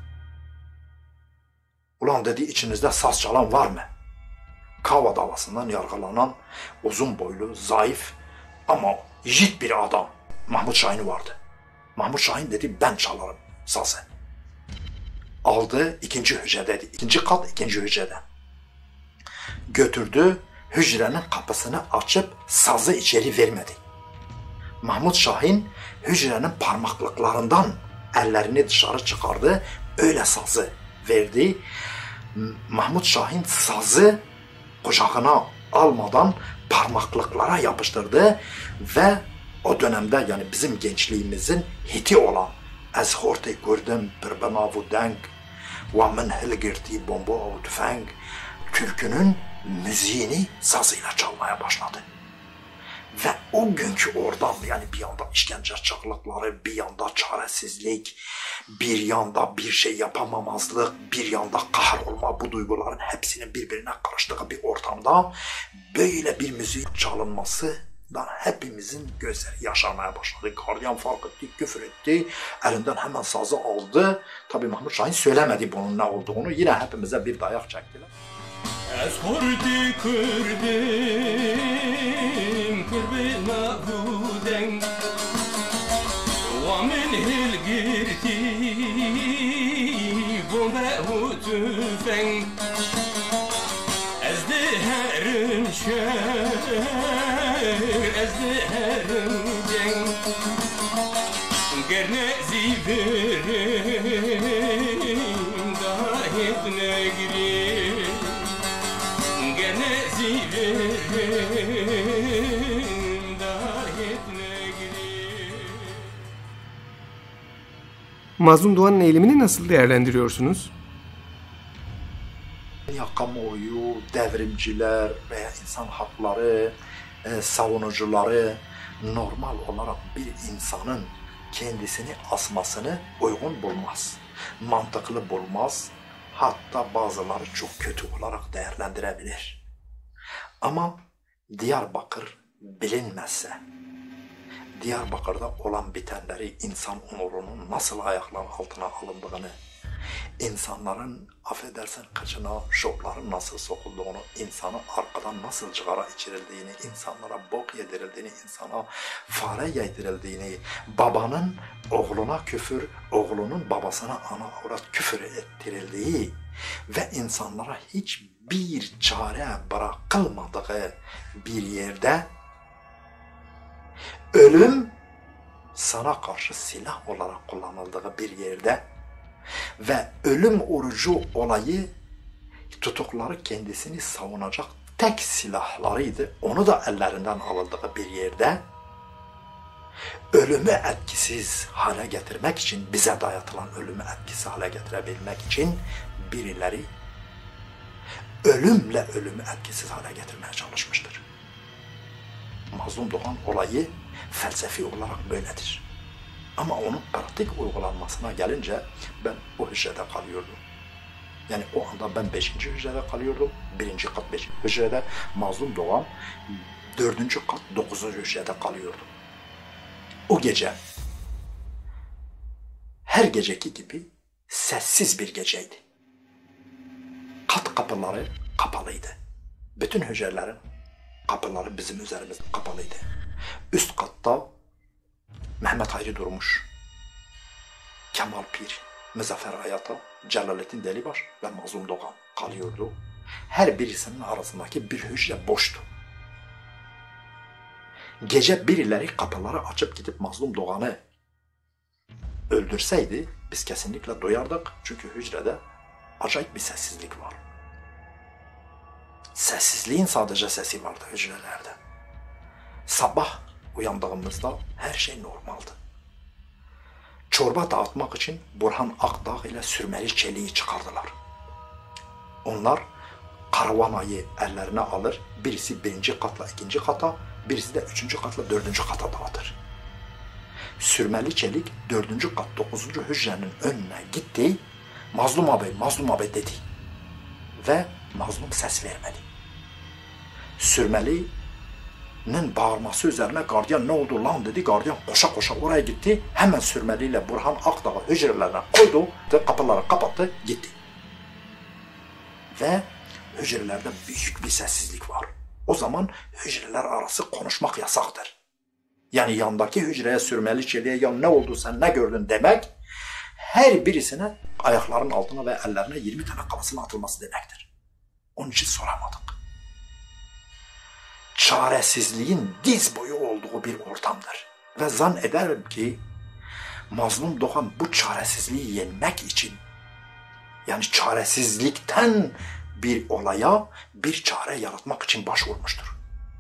Ulan dedi, içinizde saz çalan var mı? Kava davasından yargılanan uzun boylu, zayıf ama yiğit bir adam Mahmut Şahin vardı. Mahmut Şahin dedi, ben çalarım sazı. Aldı, 2. hücredeydi. 2. kat 2. hücrede. Götürdü, hücrenin kapısını açıp sazı içeri vermedi. Mahmut Şahin hücrenin parmaklıklarından ellerini dışarı çıkardı, öyle sazı verdi. Mahmut Şahin sazı kucağına almadan parmaklıklara yapıştırdı ve o dönemde yani bizim gençliğimizin hiti olan Ez horti gördüm bir benavu denk ve min hilgirti bomba av tüfeng türkünün müziğini sazıyla çalmaya başladı. Ve o günkü ortam yani bir yanda işkence çaklıkları, bir yanda çaresizlik, bir yanda bir şey yapamamazlık, bir yanda kahrolma, bu duyguların hepsinin birbirine karıştığı bir ortamda böyle bir müzik çalınması hepimizin gözleri yaşarmaya başladı. Gardiyan fark etti, küfür etti, elinden hemen sazı aldı. Tabii Mahmut Şahin söylemedi bunun ne olduğunu, yine hepimize bir dayak çektiler. Ez hordi kırdım kırbına huden ve min hilgirti bombe hu tüfeng ez deherim şer ez deherim cenk gerne ziverim dahit negri gene ziverim dahit negri. Mazlum Doğan'ın eylemini nasıl değerlendiriyorsunuz? Ya kamuoyu, devrimciler veya insan hakları savunucuları normal olarak bir insanın kendisini asmasını uygun bulmaz. mantıklı bulmaz, hatta bazıları çok kötü olarak değerlendirebilir. Ama Diyarbakır bilinmezse, Diyarbakır'da olan bitenleri, insan onurunun nasıl ayaklar altına alındığını, insanların affedersin kıçına şopların nasıl sokulduğunu, insanı arkadan nasıl cigara içirildiğini, insanlara bok yedirildiğini, insana fare yedirildiğini, babanın oğluna küfür, oğlunun babasına ana avrat küfür ettirildiği ve insanlara hiçbir çare bırakılmadığı bir yerde ölüm sana karşı silah olarak kullanıldığı bir yerde ve ölüm orucu olayı tutukları kendisini savunacak tek silahlarıydı. Onu da ellerinden alındığı bir yerde ölümü etkisiz hale getirmek için, bize dayatılan ölümü etkisiz hale getirebilmek için birileri ölümle ölümü etkisiz hale getirmeye çalışmıştır. Mazlum Doğan olayı felsefi olarak böyledir. Ama onun pratik uygulanmasına gelince ben o hücrede kalıyordum. Yani o anda ben 5. hücrede kalıyordum. 1. kat 5. hücrede, Mazlum Doğan 4. kat 9. hücrede kalıyordu. O gece her geceki gibi sessiz bir geceydi. Kat kapıları kapalıydı. Bütün hücrelerin kapıları bizim üzerimizde kapalıydı. Üst katta Mehmet Hayri Durmuş, Kemal Pir, Muzaffer Ayata, Celalettin Delibaş ve Mazlum Doğan kalıyordu. Her birisinin arasındaki bir hücre boştu. Gece birileri kapıları açıp gidip Mazlum Doğan'ı öldürseydi biz kesinlikle duyardık. Çünkü hücrede acayip bir sessizlik var. Sessizliğin sadece sesi vardı hücrelerde. Sabah uyandığımızda her şey normaldi. Çorba dağıtmak için Burhan Akdağ ile sürmeli çeliği çıkardılar. Onlar karavanayı ellerine alır, birisi 1. katla 2. kata, birisi de 3. katla 4. kata dağıtır. Sürmeli çelik 4. kat 9. hücrenin önüne gitti, Mazlum abi dedi ve Mazlum ses vermedi. Sürmeli'nin bağırması üzerine gardiyan ne oldu lan dedi, gardiyan koşa koşa oraya gitti, hemen Sürmeli'yle Burhan Akdağ'ı hücrelerine koydu, kapıları kapattı, gitti. Ve hücrelerde büyük bir sessizlik var. O zaman hücreler arası konuşmak yasaktır. Yani yandaki hücreye Sürmeli çeliğe ya ne oldu sen ne gördün demek, her birisine ayaklarının altına ve ellerine 20 tane kafasına atılması demektir. Onun için soramadık. Çaresizliğin diz boyu olduğu bir ortamdır. Ve zannederim ki Mazlum Doğan bu çaresizliği yenmek için, yani çaresizlikten bir olaya bir çare yaratmak için başvurmuştur.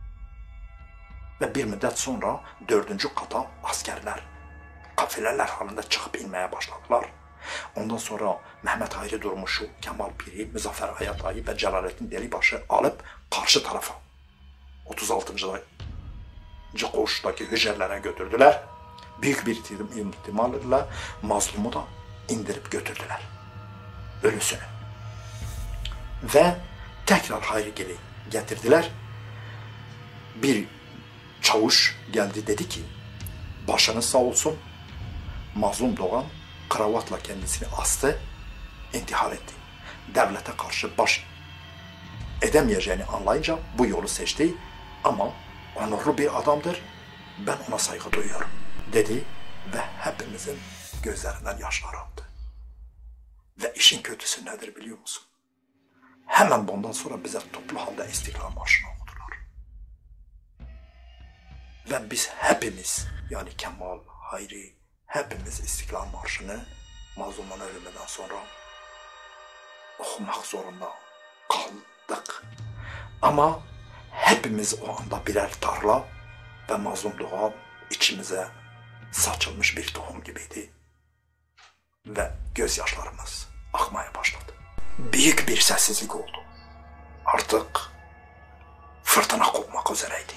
Ve bir müddet sonra 4. kata askerler kafileler halinde çıkıp inmeye başladılar. Ondan sonra Mehmet Hayri Durmuş'u, Kemal Pir'i, Muzaffer Ayatay'ı ve Celalettin Delibaş'ı alıp karşı tarafa 36. koğuştaki hücrelere götürdüler. Büyük bir ihtimalle Mazlum'u da indirip götürdüler. Ölüsünü. Ve tekrar Hayrigil'i getirdiler. Bir çavuş geldi dedi ki, başınız sağ olsun, Mazlum Doğan kravatla kendisini astı, intihar etti. Devlete karşı baş edemeyeceğini anlayınca bu yolu seçti ama onurlu bir adamdır, ben ona saygı duyuyorum dedi ve hepimizin gözlerinden yaşlar aktı. Ve işin kötüsü nedir biliyor musun? Hemen bundan sonra bize toplu halde İstiklal Marşı'nı okudular. Ve biz hepimiz, yani Kemal, Hayri, hepimiz İstiklal Marşı'nı Mazlum'un ölümünden sonra okumak zorunda kaldık. Ama hepimiz o anda birer tarla ve Mazlum Doğan içimize saçılmış bir tohum gibiydi. Ve gözyaşlarımız akmaya başladı. Büyük bir sessizlik oldu. Artık fırtına kopmak üzereydi.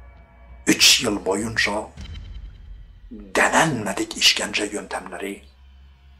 3 yıl boyunca denenmedik işkence yöntemleri,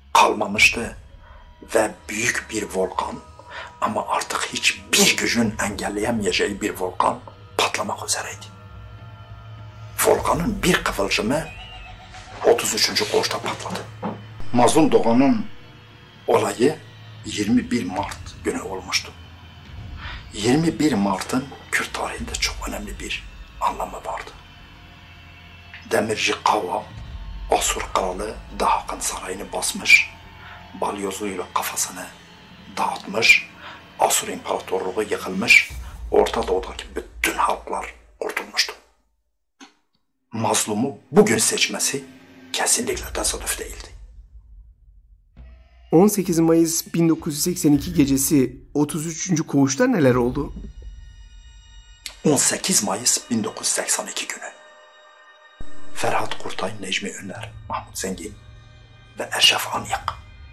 kalmamıştı ve büyük bir volkan, ama artık hiçbir gücün engelleyemeyeceği bir volkan patlamak üzereydi. Volkanın bir kıvılcımı 33. koğuşta patladı. Mazlum Doğan'ın olayı 21 Mart günü olmuştu. 21 Mart'ın Kürt tarihinde çok önemli bir anlamı vardı. Demirci Kava, Asur kralı Dahak'ın sarayını basmış, balyozuyla kafasını dağıtmış, Asur İmparatorluğu yıkılmış, Orta Doğu'daki bütün halklar kurtulmuştu. Mazlumu bugün seçmesi kesinlikle tesadüf değildi. 18 Mayıs 1982 gecesi 33. koğuşta neler oldu? 18 Mayıs 1982 günü Ferhat Kurtay, Necmi Üner, Mahmut Zengin ve Eşref Anyak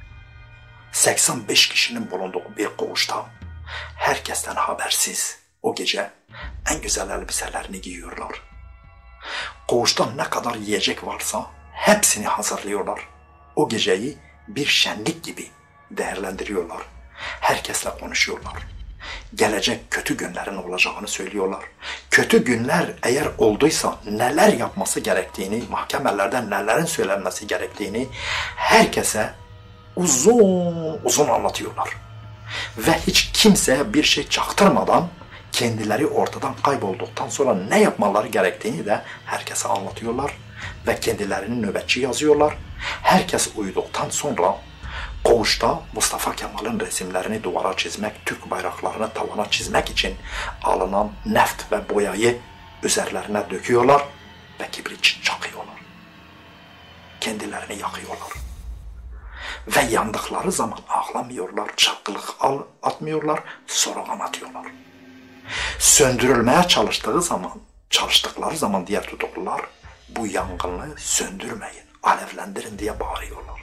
85 kişinin bulunduğu bir koğuşta herkesten habersiz o gece en güzel elbiselerini giyiyorlar. Koğuşta ne kadar yiyecek varsa hepsini hazırlıyorlar. O geceyi bir şenlik gibi değerlendiriyorlar. Herkesle konuşuyorlar. Gelecek kötü günlerin olacağını söylüyorlar. Kötü günler eğer olduysa neler yapması gerektiğini, mahkemelerden nelerin söylenmesi gerektiğini herkese uzun anlatıyorlar. Ve hiç kimseye bir şey çaktırmadan kendileri ortadan kaybolduktan sonra ne yapmaları gerektiğini de herkese anlatıyorlar ve kendilerini nöbetçi yazıyorlar. Herkes uyuduktan sonra koğuşta Mustafa Kemal'in resimlerini duvara çizmek, Türk bayraklarını tavana çizmek için alınan neft ve boyayı üzerlerine döküyorlar ve kibrit çakıyorlar. Kendilerini yakıyorlar. Ve yandıkları zaman ağlamıyorlar, çatlılık atmıyorlar, slogan atıyorlar. Söndürülmeye çalıştıkları zaman diğer tutuklular bu yangını söndürmeyin, alevlendirin diye bağırıyorlar.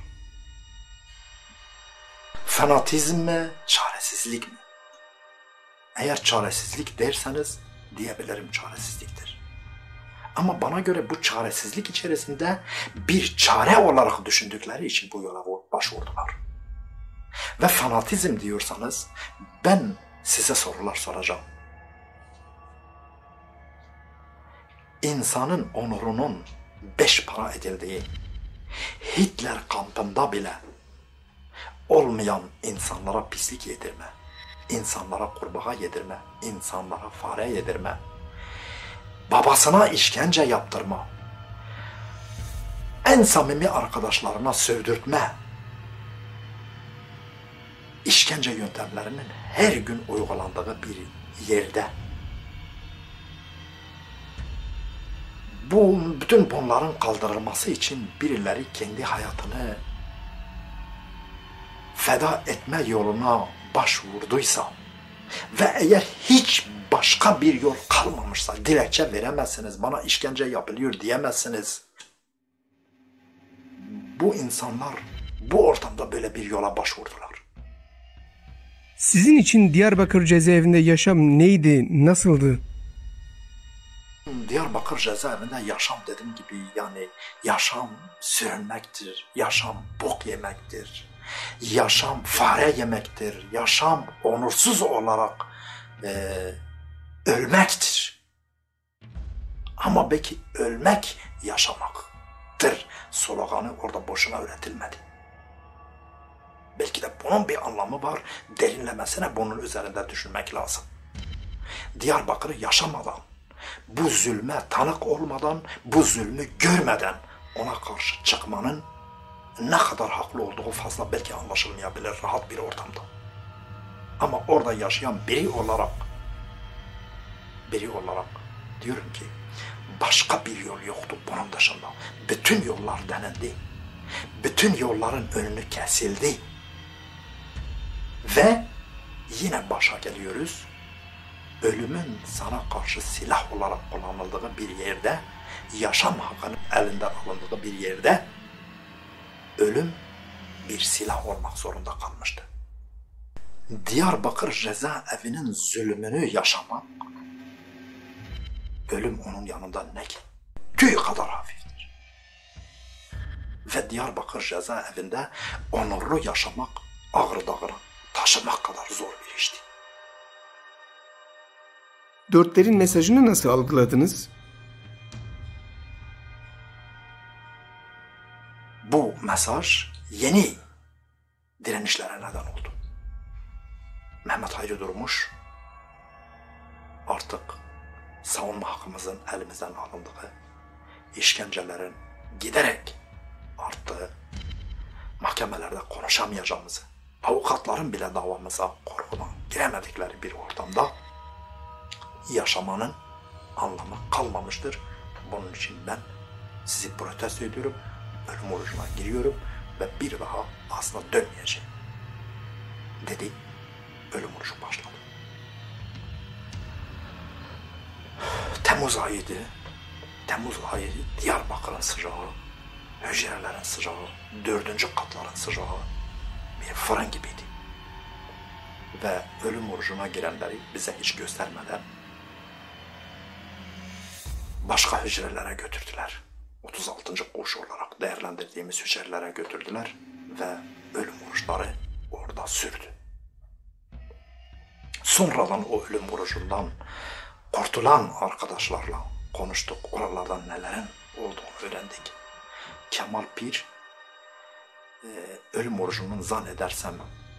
Fanatizm mi, çaresizlik mi? Eğer çaresizlik derseniz diyebilirim çaresizliktir. Ama bana göre bu çaresizlik içerisinde bir çare olarak düşündükleri için bu yola başvurdular. Ve fanatizm diyorsanız ben size sorular soracağım. İnsanın onurunun 5 para edildiği, Hitler kampında bile olmayan insanlara pislik yedirme, insanlara kurbağa yedirme, insanlara fare yedirme, babasına işkence yaptırma, en samimi arkadaşlarına sövdürtme, işkence yöntemlerinin her gün uygulandığı bir yerde bütün bunların kaldırılması için birileri kendi hayatını feda etme yoluna başvurduysa ve eğer hiç başka bir yol kalmamışsa dilekçe veremezsiniz, bana işkence yapılıyor diyemezsiniz. Bu insanlar bu ortamda böyle bir yola başvurdular. Sizin için Diyarbakır cezaevinde yaşam neydi, nasıldı? Diyarbakır cezaevinde yaşam dediğim gibi yani yaşam sürünmektir, yaşam bok yemektir, yaşam fare yemektir, yaşam onursuz olarak ölmektir. Ama belki ölmek yaşamaktır sloganı orada boşuna üretilmedi. Belki de bunun bir anlamı var, derinlemesine bunun üzerinde düşünmek lazım. Diyarbakır'ı yaşamadan, bu zulme tanık olmadan, bu zulmü görmeden ona karşı çıkmanın ne kadar haklı olduğu fazla belki anlaşılmayabilir rahat bir ortamda. Ama orada yaşayan biri olarak diyorum ki başka bir yol yoktu bunun dışında. Bütün yollar denendi. Bütün yolların önünü kesildi. Ve yine başa geliyoruz. Ölümün sana karşı silah olarak kullanıldığı bir yerde, yaşam hakkının elinden alındığı bir yerde ölüm bir silah olmak zorunda kalmıştı. Diyarbakır cezaevinin zulmünü yaşamak, ölüm onun yanında ne ki? Tüy kadar hafiftir. ve Diyarbakır cezaevinde onurlu yaşamak Ağrı Dağı'na taşımak kadar zor bir işti. Dörtlerin mesajını nasıl algıladınız? Bu mesaj yeni direnişlere neden oldu. Mehmet Hayri Durmuş artık savunma hakkımızın elimizden alındığı, işkencelerin giderek arttığı, mahkemelerde konuşamayacağımızı, avukatların bile davamıza korkudan giremedikleri bir ortamda yaşamanın anlamı kalmamıştır. Bunun için ben sizi protesto ediyorum, ölüm orucuna giriyorum ve bir daha asla dönmeyeceğim dedi. Ölüm orucu başladı. Temmuz ayıydı. Temmuz ayı Diyarbakır'ın sıcağı, hücrelerin sıcağı, 4. katların sıcağı bir fırın gibiydi. Ve ölüm orucuna girenleri bize hiç göstermeden başka hücrelere götürdüler. 36. koğuş olarak değerlendirdiğimiz hücrelere götürdüler ve ölüm oruçları orada sürdü. Sonradan o ölüm orucundan kurtulan arkadaşlarla konuştuk. Oralardan nelerin olduğunu öğrendik. Kemal Pir ölüm orucunun zannedersem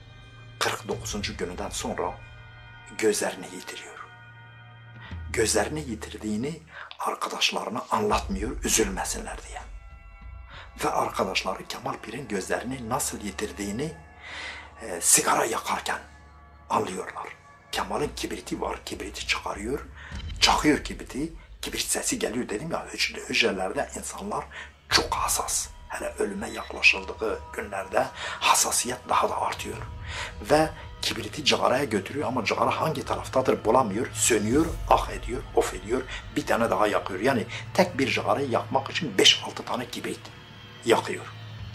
49. gününden sonra gözlerini yitiriyor. Gözlerini yitirdiğini arkadaşlarına anlatmıyor, üzülmesinler diye. Ve arkadaşları Kemal Pir'in gözlerini nasıl yitirdiğini sigara yakarken anlıyorlar. Kemal'in kibriti var, kibriti çıkarıyor, çakıyor kibriti, kibrit sesi geliyor dedim ya, hücrelerde insanlar çok hassas. Hele ölüme yaklaşıldığı günlerde hassasiyet daha da artıyor. Ve kibriti cigaraya götürüyor ama cigara hangi taraftadır bulamıyor, sönüyor, ah ediyor, of ediyor, bir tane daha yakıyor. Yani tek bir cigarayı yakmak için 5-6 tane kibrit yakıyor.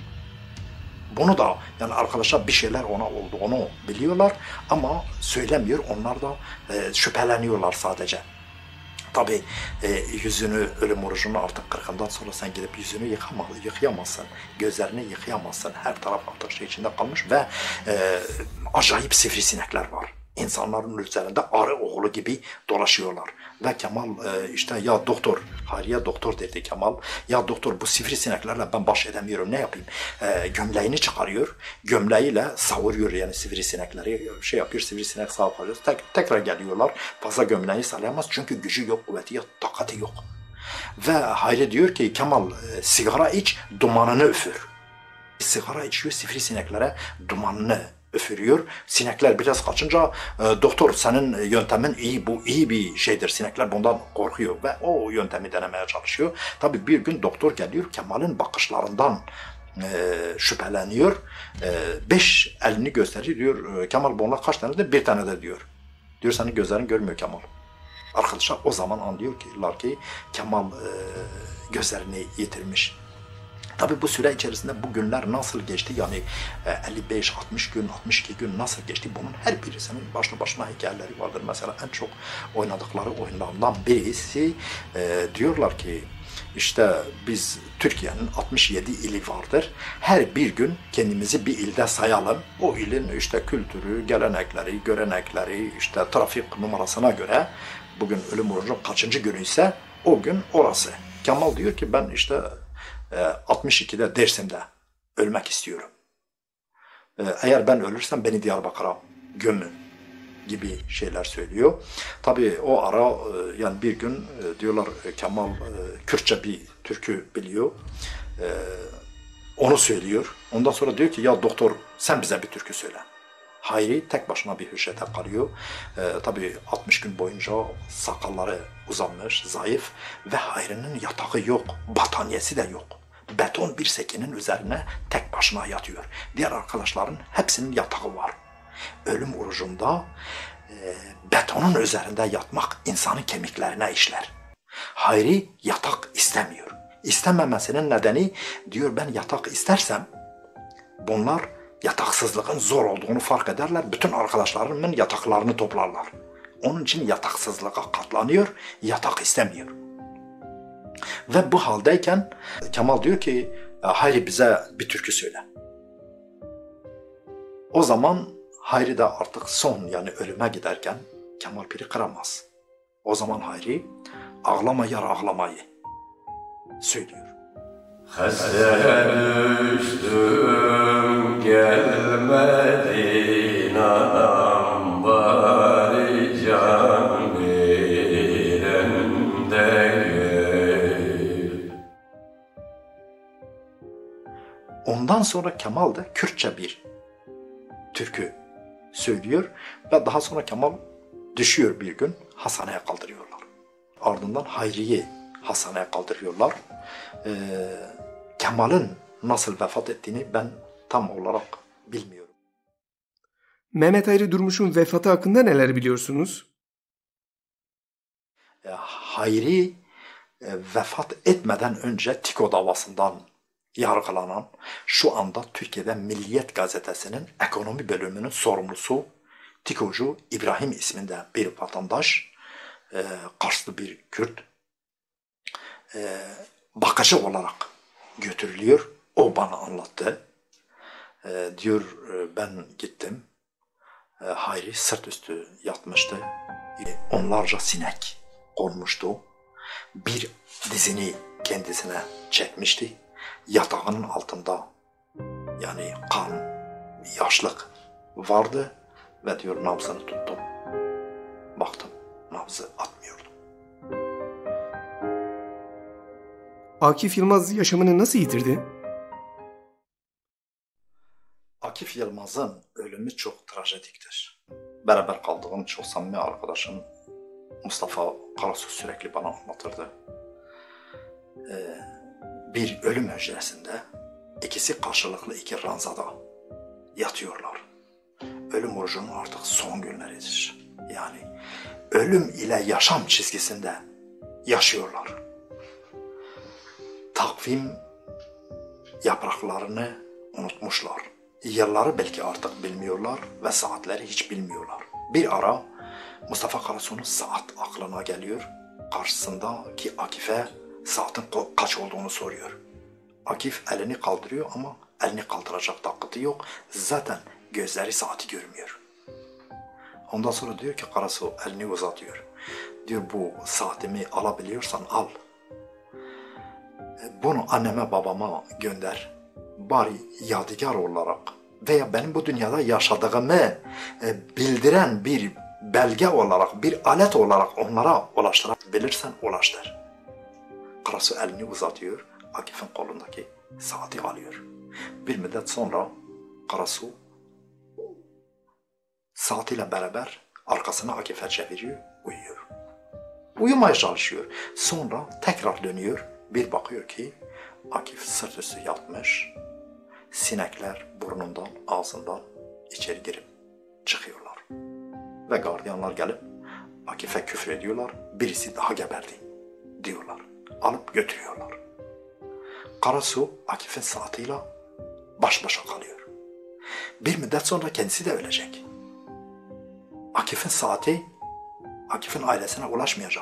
Bunu da yani arkadaşlar bir şeyler ona olduğunu biliyorlar ama söylemiyor. Onlar da şüpheleniyorlar sadece. Tabii yüzünü, ölüm orucunu artık 40'ından sonra sen gidip yüzünü yıkayamazsın. Gözlerini yıkayamazsın. Her taraf artık şey içinde kalmış ve acayip sivrisinekler var. İnsanların üzerinde arı oğlu gibi dolaşıyorlar. Ve Kemal işte ya doktor, Hayriye doktor dedi Kemal. Ya doktor bu sivrisineklerle ben baş edemiyorum, ne yapayım? Gömleğini çıkarıyor. Gömleğiyle savuruyor yani sivrisinekleri. Şey yapıyor, sivrisinek savuruyor. Tekrar geliyorlar. Fazla gömleğini sallayamaz çünkü gücü yok, kuvveti yok, takati yok. Ve Hayri diyor ki Kemal sigara iç, dumanını üfür. Sigara içiyor, sivrisineklere dumanını üfürüyor. Sinekler biraz kaçınca doktor senin yöntemin iyi, bu iyi bir şeydir. Sinekler bundan korkuyor ve o yöntemi denemeye çalışıyor. Tabii bir gün doktor geliyor, Kemal'in bakışlarından şüpheleniyor. 5 elini gösteriyor, diyor Kemal bunlar kaç tane de? 1 tane de diyor. Diyor senin gözlerin görmüyor Kemal. Arkadaşlar o zaman anlıyorlar ki Kemal gözlerini yitirmiş. Tabii bu süre içerisinde bu günler nasıl geçti, yani 55-60 gün, 62 gün nasıl geçti, bunun her birisinin başlı başına hikayeleri vardır. Mesela en çok oynadıkları oyunlardan birisi diyorlar ki işte biz Türkiye'nin 67 ili vardır. Her bir gün kendimizi bir ilde sayalım. O ilin işte kültürü, gelenekleri, görenekleri, işte trafik numarasına göre bugün ölüm orucunun kaçıncı günü ise o gün orası. Kemal diyor ki ben işte 62'de Dersim'de ölmek istiyorum. Eğer ben ölürsem beni Diyarbakır'a gömün gibi şeyler söylüyor. Tabii o ara yani bir gün diyorlar Kemal Kürtçe bir türkü biliyor. Onu söylüyor. Ondan sonra diyor ki ya doktor sen bize bir türkü söyle. Hayri tek başına bir hücrede kalıyor. Tabii 60 gün boyunca sakalları uzanmış, zayıf ve Hayri'nin yatağı yok, battaniyesi de yok. Beton bir sekinin üzerine tek başına yatıyor. Diğer arkadaşların hepsinin yatağı var. Ölüm orucunda betonun üzerinde yatmak insanın kemiklerine işler. Hayri yatak istemiyor. İstememesinin nedeni diyor ben yatak istersem bunlar yataksızlığın zor olduğunu fark ederler. Bütün arkadaşlarımın yataklarını toplarlar. Onun için yataksızlığa katlanıyor, yatak istemiyor. Ve bu haldeyken Kemal diyor ki Hayri bize bir türkü söyle. O zaman Hayri de artık son yani ölüme giderken Kemal Pir'i kıramaz. O zaman Hayri ağlama yar ağlamayı söylüyor. Hasret düştüm gelmedin anam bari can veren değil. Ondan sonra Kemal de Kürtçe bir türkü söylüyor ve daha sonra Kemal düşüyor bir gün, hastaneye kaldırıyorlar. Ardından Hayri'yi hastaneye kaldırıyorlar. Kemal'in nasıl vefat ettiğini ben tam olarak bilmiyorum. Mehmet Hayri Durmuş'un vefatı hakkında neler biliyorsunuz? Hayri vefat etmeden önce TİKO davasından yargılanan, şu anda Türkiye'de Milliyet Gazetesi'nin ekonomi bölümünün sorumlusu TİKO'cu İbrahim isminde bir vatandaş, Karslı bir Kürt, bakıcı olarak götürülüyor. O bana anlattı. Diyor ben gittim. Hayri sırt üstü yatmıştı. Onlarca sinek konmuştu. Bir dizini kendisine çekmişti. Yatağının altında yani kan, yaşlık vardı ve diyor nabzını tuttum. Baktım nabzı atmıyordu. Akif Yılmaz yaşamını nasıl yitirdi? Akif Yılmaz'ın ölümü çok trajediktir. Beraber kaldığım çok samimi arkadaşım Mustafa Karasu sürekli bana anlatırdı. Bir ölüm hücresinde ikisi karşılıklı iki ranzada yatıyorlar. Ölüm orucunun artık son günleridir. Yani ölüm ile yaşam çizgisinde yaşıyorlar. Takvim yapraklarını unutmuşlar. Yılları belki artık bilmiyorlar ve saatleri hiç bilmiyorlar. Bir ara Mustafa Karasu'nun saat aklına geliyor. Karşısındaki Akif'e saatin kaç olduğunu soruyor. Akif elini kaldırıyor ama elini kaldıracak takıtı yok. Zaten gözleri saati görmüyor. Ondan sonra diyor ki Karasu elini uzatıyor. Diyor bu saatimi alabiliyorsan al. Bunu anneme babama gönder. Bari yadigar olarak veya benim bu dünyada yaşadığımı bildiren bir belge olarak, bir alet olarak onlara ulaştırabilirsen ulaştır. Karasu elini uzatıyor. Akif'in kolundaki saati alıyor. Bir müddet sonra Karasu saatiyle beraber arkasını Akif'e çeviriyor, uyuyor. Uyumaya çalışıyor. Sonra tekrar dönüyor. Bir bakıyor ki Akif sırt üstü yatmış. Sinekler burnundan, ağzından içeri girip çıkıyorlar. Ve gardiyanlar gelip Akif'e küfür ediyorlar. Birisi daha geberdi diyorlar. Alıp götürüyorlar. Karasu Akif'in saatiyle baş başa kalıyor. Bir müddet sonra kendisi de ölecek. Akif'in saati Akif'in ailesine ulaşmayacak.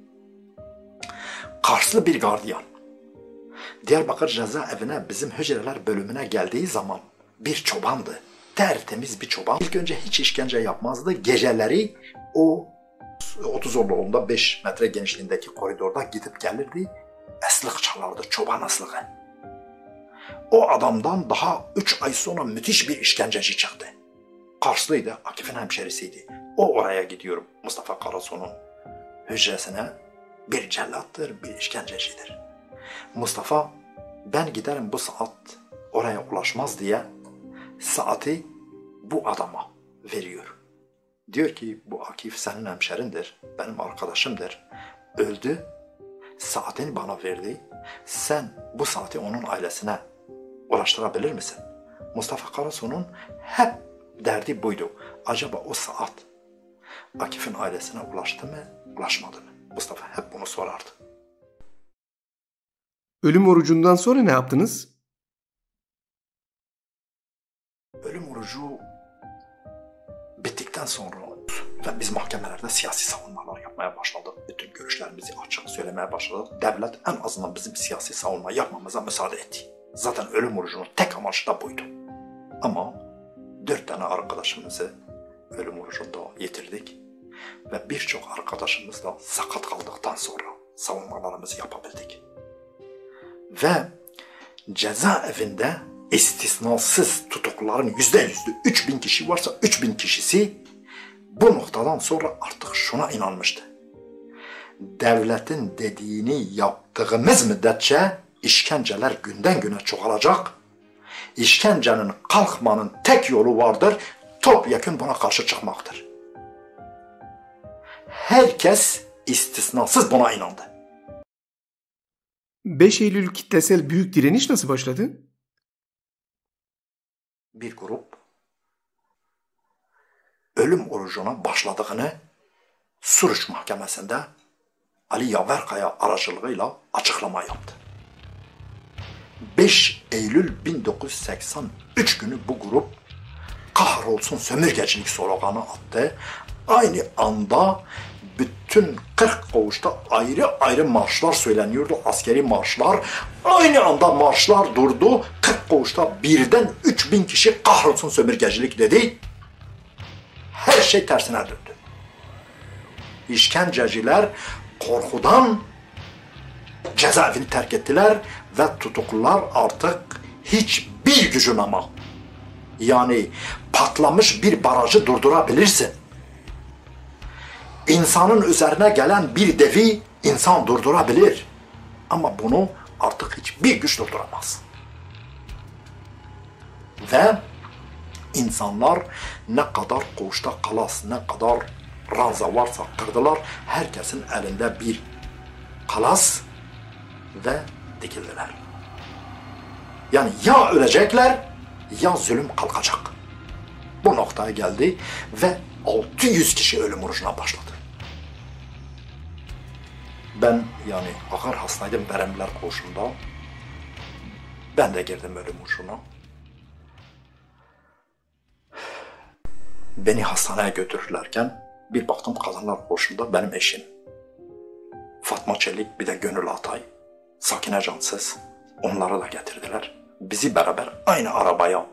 Karslı bir gardiyan Diyarbakır cezaevine bizim hücreler bölümüne geldiği zaman bir çobandı. Tertemiz bir çoban. İlk önce hiç işkence yapmazdı. Geceleri o 30 yolunda 5 metre genişliğindeki koridorda gidip gelirdi. Eslik çalardı, çoban esliği. O adamdan daha 3 ay sonra müthiş bir işkenceci çıktı. Karslıydı, Akif'in hemşerisiydi. O oraya gidiyor Mustafa Karasu'nun hücresine. Bir cellattır, bir işkencecidir. Mustafa ben giderim bu saat oraya ulaşmaz diye saati bu adama veriyor. Diyor ki bu Akif senin hemşerindir, benim arkadaşımdır. Öldü, saatini bana verdi. Sen bu saati onun ailesine ulaştırabilir misin? Mustafa Karasu'nun hep derdi buydu. Acaba o saat Akif'in ailesine ulaştı mı, ulaşmadı mı? Mustafa hep bunu sorardı. Ölüm orucundan sonra ne yaptınız? Ölüm orucu bittikten sonra ve biz mahkemelerde siyasi savunmalar yapmaya başladık. Bütün görüşlerimizi açık söylemeye başladık. Devlet en azından bizim siyasi savunma yapmamıza müsaade etti. Zaten ölüm orucunun tek amacı da buydu. Ama 4 tane arkadaşımızı ölüm orucunda yitirdik. Ve birçok arkadaşımız da sakat kaldıktan sonra savunmalarımızı yapabildik. Ve cezaevinde istisnasız tutukluların %100'ü 3000 kişi varsa 3000 kişisi bu noktadan sonra artık şuna inanmıştı. Devletin dediğini yaptığımız müddetçe işkenceler günden güne çoğalacak. İşkencenin kalkmanın tek yolu vardır, topyekun buna karşı çıkmaktır. Herkes istisnasız buna inandı. 5 Eylül kitlesel büyük direniş nasıl başladı? Bir grup ölüm orucuna başladığını Suruç Mahkemesi'nde Ali Yaverkaya aracılığıyla açıklama yaptı. 5 Eylül 1983 günü bu grup kahrolsun sömürgecilik sloganı attı. Aynı anda bütün 40 koğuşta ayrı ayrı marşlar söyleniyordu, askeri marşlar. Aynı anda marşlar durdu. 40 koğuşta birden 3000 kişi kahrolsun sömürgecilik dedi. Her şey tersine döndü. İşkenceciler korkudan cezaevini terk ettiler ve tutuklular artık hiçbir gücün ama yani patlamış bir barajı durdurabilirsin. İnsanın üzerine gelen bir devi insan durdurabilir. Ama bunu artık hiçbir güç durduramaz. Ve insanlar ne kadar koğuşta kalas, ne kadar ranza varsa kırdılar. Herkesin elinde bir kalas ve dikildiler. Yani ya ölecekler ya zulüm kalkacak. Bu noktaya geldi ve 600 kişi ölüm orucuna başladı. Ben yani ağır hastaydım Veremliler Koğuşu'nda. Ben de girdim ölüm orucuna. Beni hastaneye götürürlerken bir baktım Kadınlar Koğuşu'nda benim eşim Fatma Çelik, bir de Gönül Atay, Sakine Cansız, onları da getirdiler. Bizi beraber aynı arabaya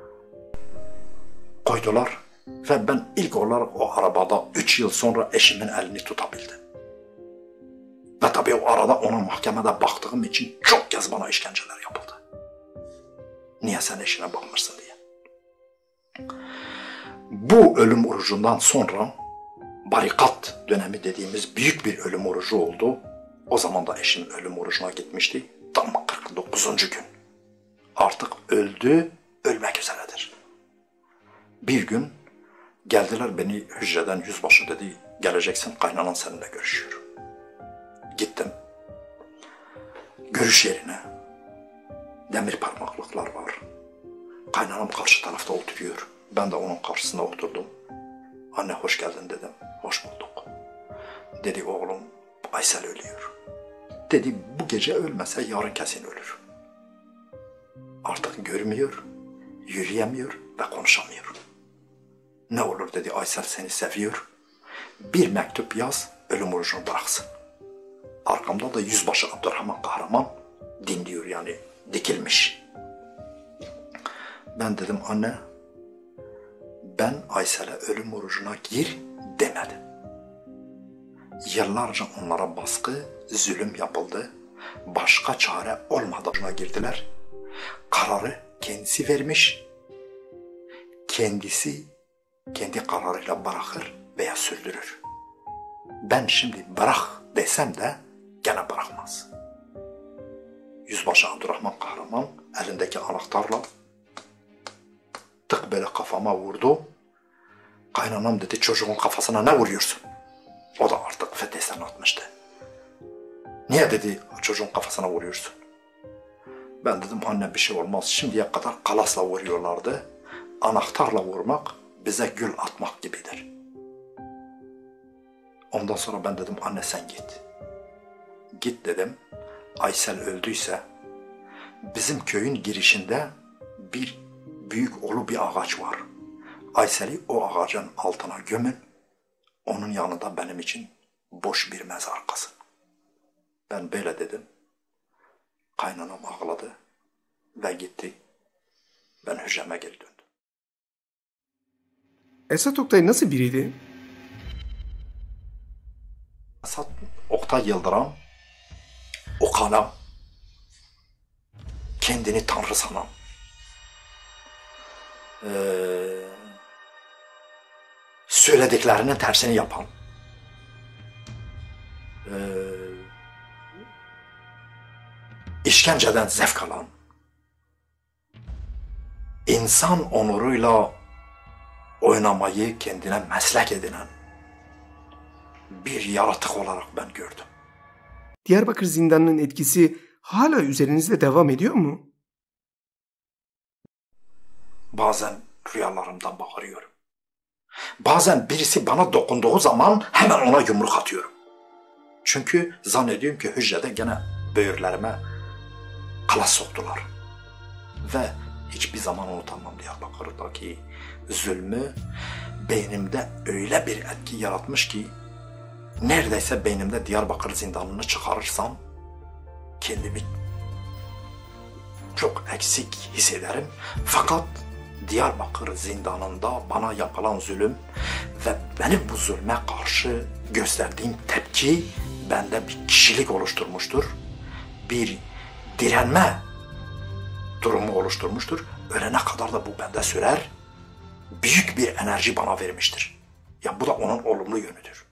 koydular ve ben ilk olarak o arabada 3 yıl sonra eşimin elini tutabildim. Ve tabii o arada ona mahkemede baktığım için çok kez bana işkenceler yapıldı. Niye sen eşine bakmışsın diye. Bu ölüm orucundan sonra barikat dönemi dediğimiz büyük bir ölüm orucu oldu. O zaman da eşim ölüm orucuna gitmişti. Tam 49. gün. Artık öldü, ölmek üzeredir. Bir gün geldiler beni hücreden yüzbaşı dedi, geleceksin kaynanan seninle görüşüyor. Gittim. Görüş yerine demir parmaklıklar var. Kaynanam karşı tarafta oturuyor. Ben de onun karşısında oturdum. Anne hoş geldin dedim. Hoş bulduk. Dedi oğlum Aysel ölüyor. Dedi bu gece ölmese yarın kesin ölür. Artık görmüyor, yürüyemiyor ve konuşamıyor. Ne olur dedi Aysel seni seviyor. Bir mektup yaz, ölüm orucunu bıraksın. Arkamda da yüzbaşı Abdurrahman Kahraman dinliyor yani dikilmiş. Ben dedim anne ben Aysel'e ölüm orucuna gir demedim. Yıllarca onlara baskı, zulüm yapıldı. Başka çare olmadığına girdiler. Kararı kendisi vermiş. Kendisi kendi kararıyla bırakır veya sürdürür. Ben şimdi bırak desem de gene bırakmaz. Yüzbaşı Abdurrahman Kahraman elindeki anahtarla tık böyle kafama vurdu. Kaynanam dedi çocuğun kafasına ne vuruyorsun? O da artık fetesen atmıştı. Niye dedi çocuğun kafasına vuruyorsun? Ben dedim anne bir şey olmaz. Şimdiye kadar kalasla vuruyorlardı. Anahtarla vurmak bize gül atmak gibidir. Ondan sonra ben dedim anne sen git. Git dedim. Aysel öldüyse bizim köyün girişinde bir büyük ulu bir ağaç var. Aysel'i o ağacın altına gömün. Onun yanında benim için boş bir mezar kazın. Ben böyle dedim. Kaynanam ağladı. ve gitti. Ben hücreme geri döndüm. Esat Oktay nasıl biriydi? Esat Oktay Yıldıran, okala, kendini tanrı sanan, söylediklerinin tersini yapan, işkenceden zevk alan, insan onuruyla oynamayı kendine meslek edinen bir yaratık olarak ben gördüm. Diyarbakır zindanının etkisi hala üzerinizde devam ediyor mu? Bazen rüyalarımdan bağırıyorum. Bazen birisi bana dokunduğu zaman hemen ona yumruk atıyorum. Çünkü zannediyorum ki hücrede gene böğürlerime kalas soktular. Ve hiçbir zaman unutamam Diyarbakır'daki zulmü beynimde öyle bir etki yaratmış ki neredeyse beynimde Diyarbakır zindanını çıkarırsam kendimi çok eksik hissederim. Fakat Diyarbakır zindanında bana yapılan zulüm ve benim bu zulme karşı gösterdiğim tepki bende bir kişilik oluşturmuştur. Bir direnme durumu oluşturmuştur. Ölene kadar da bu bende sürer. Büyük bir enerji bana vermiştir. Ya bu da onun olumlu yönüdür.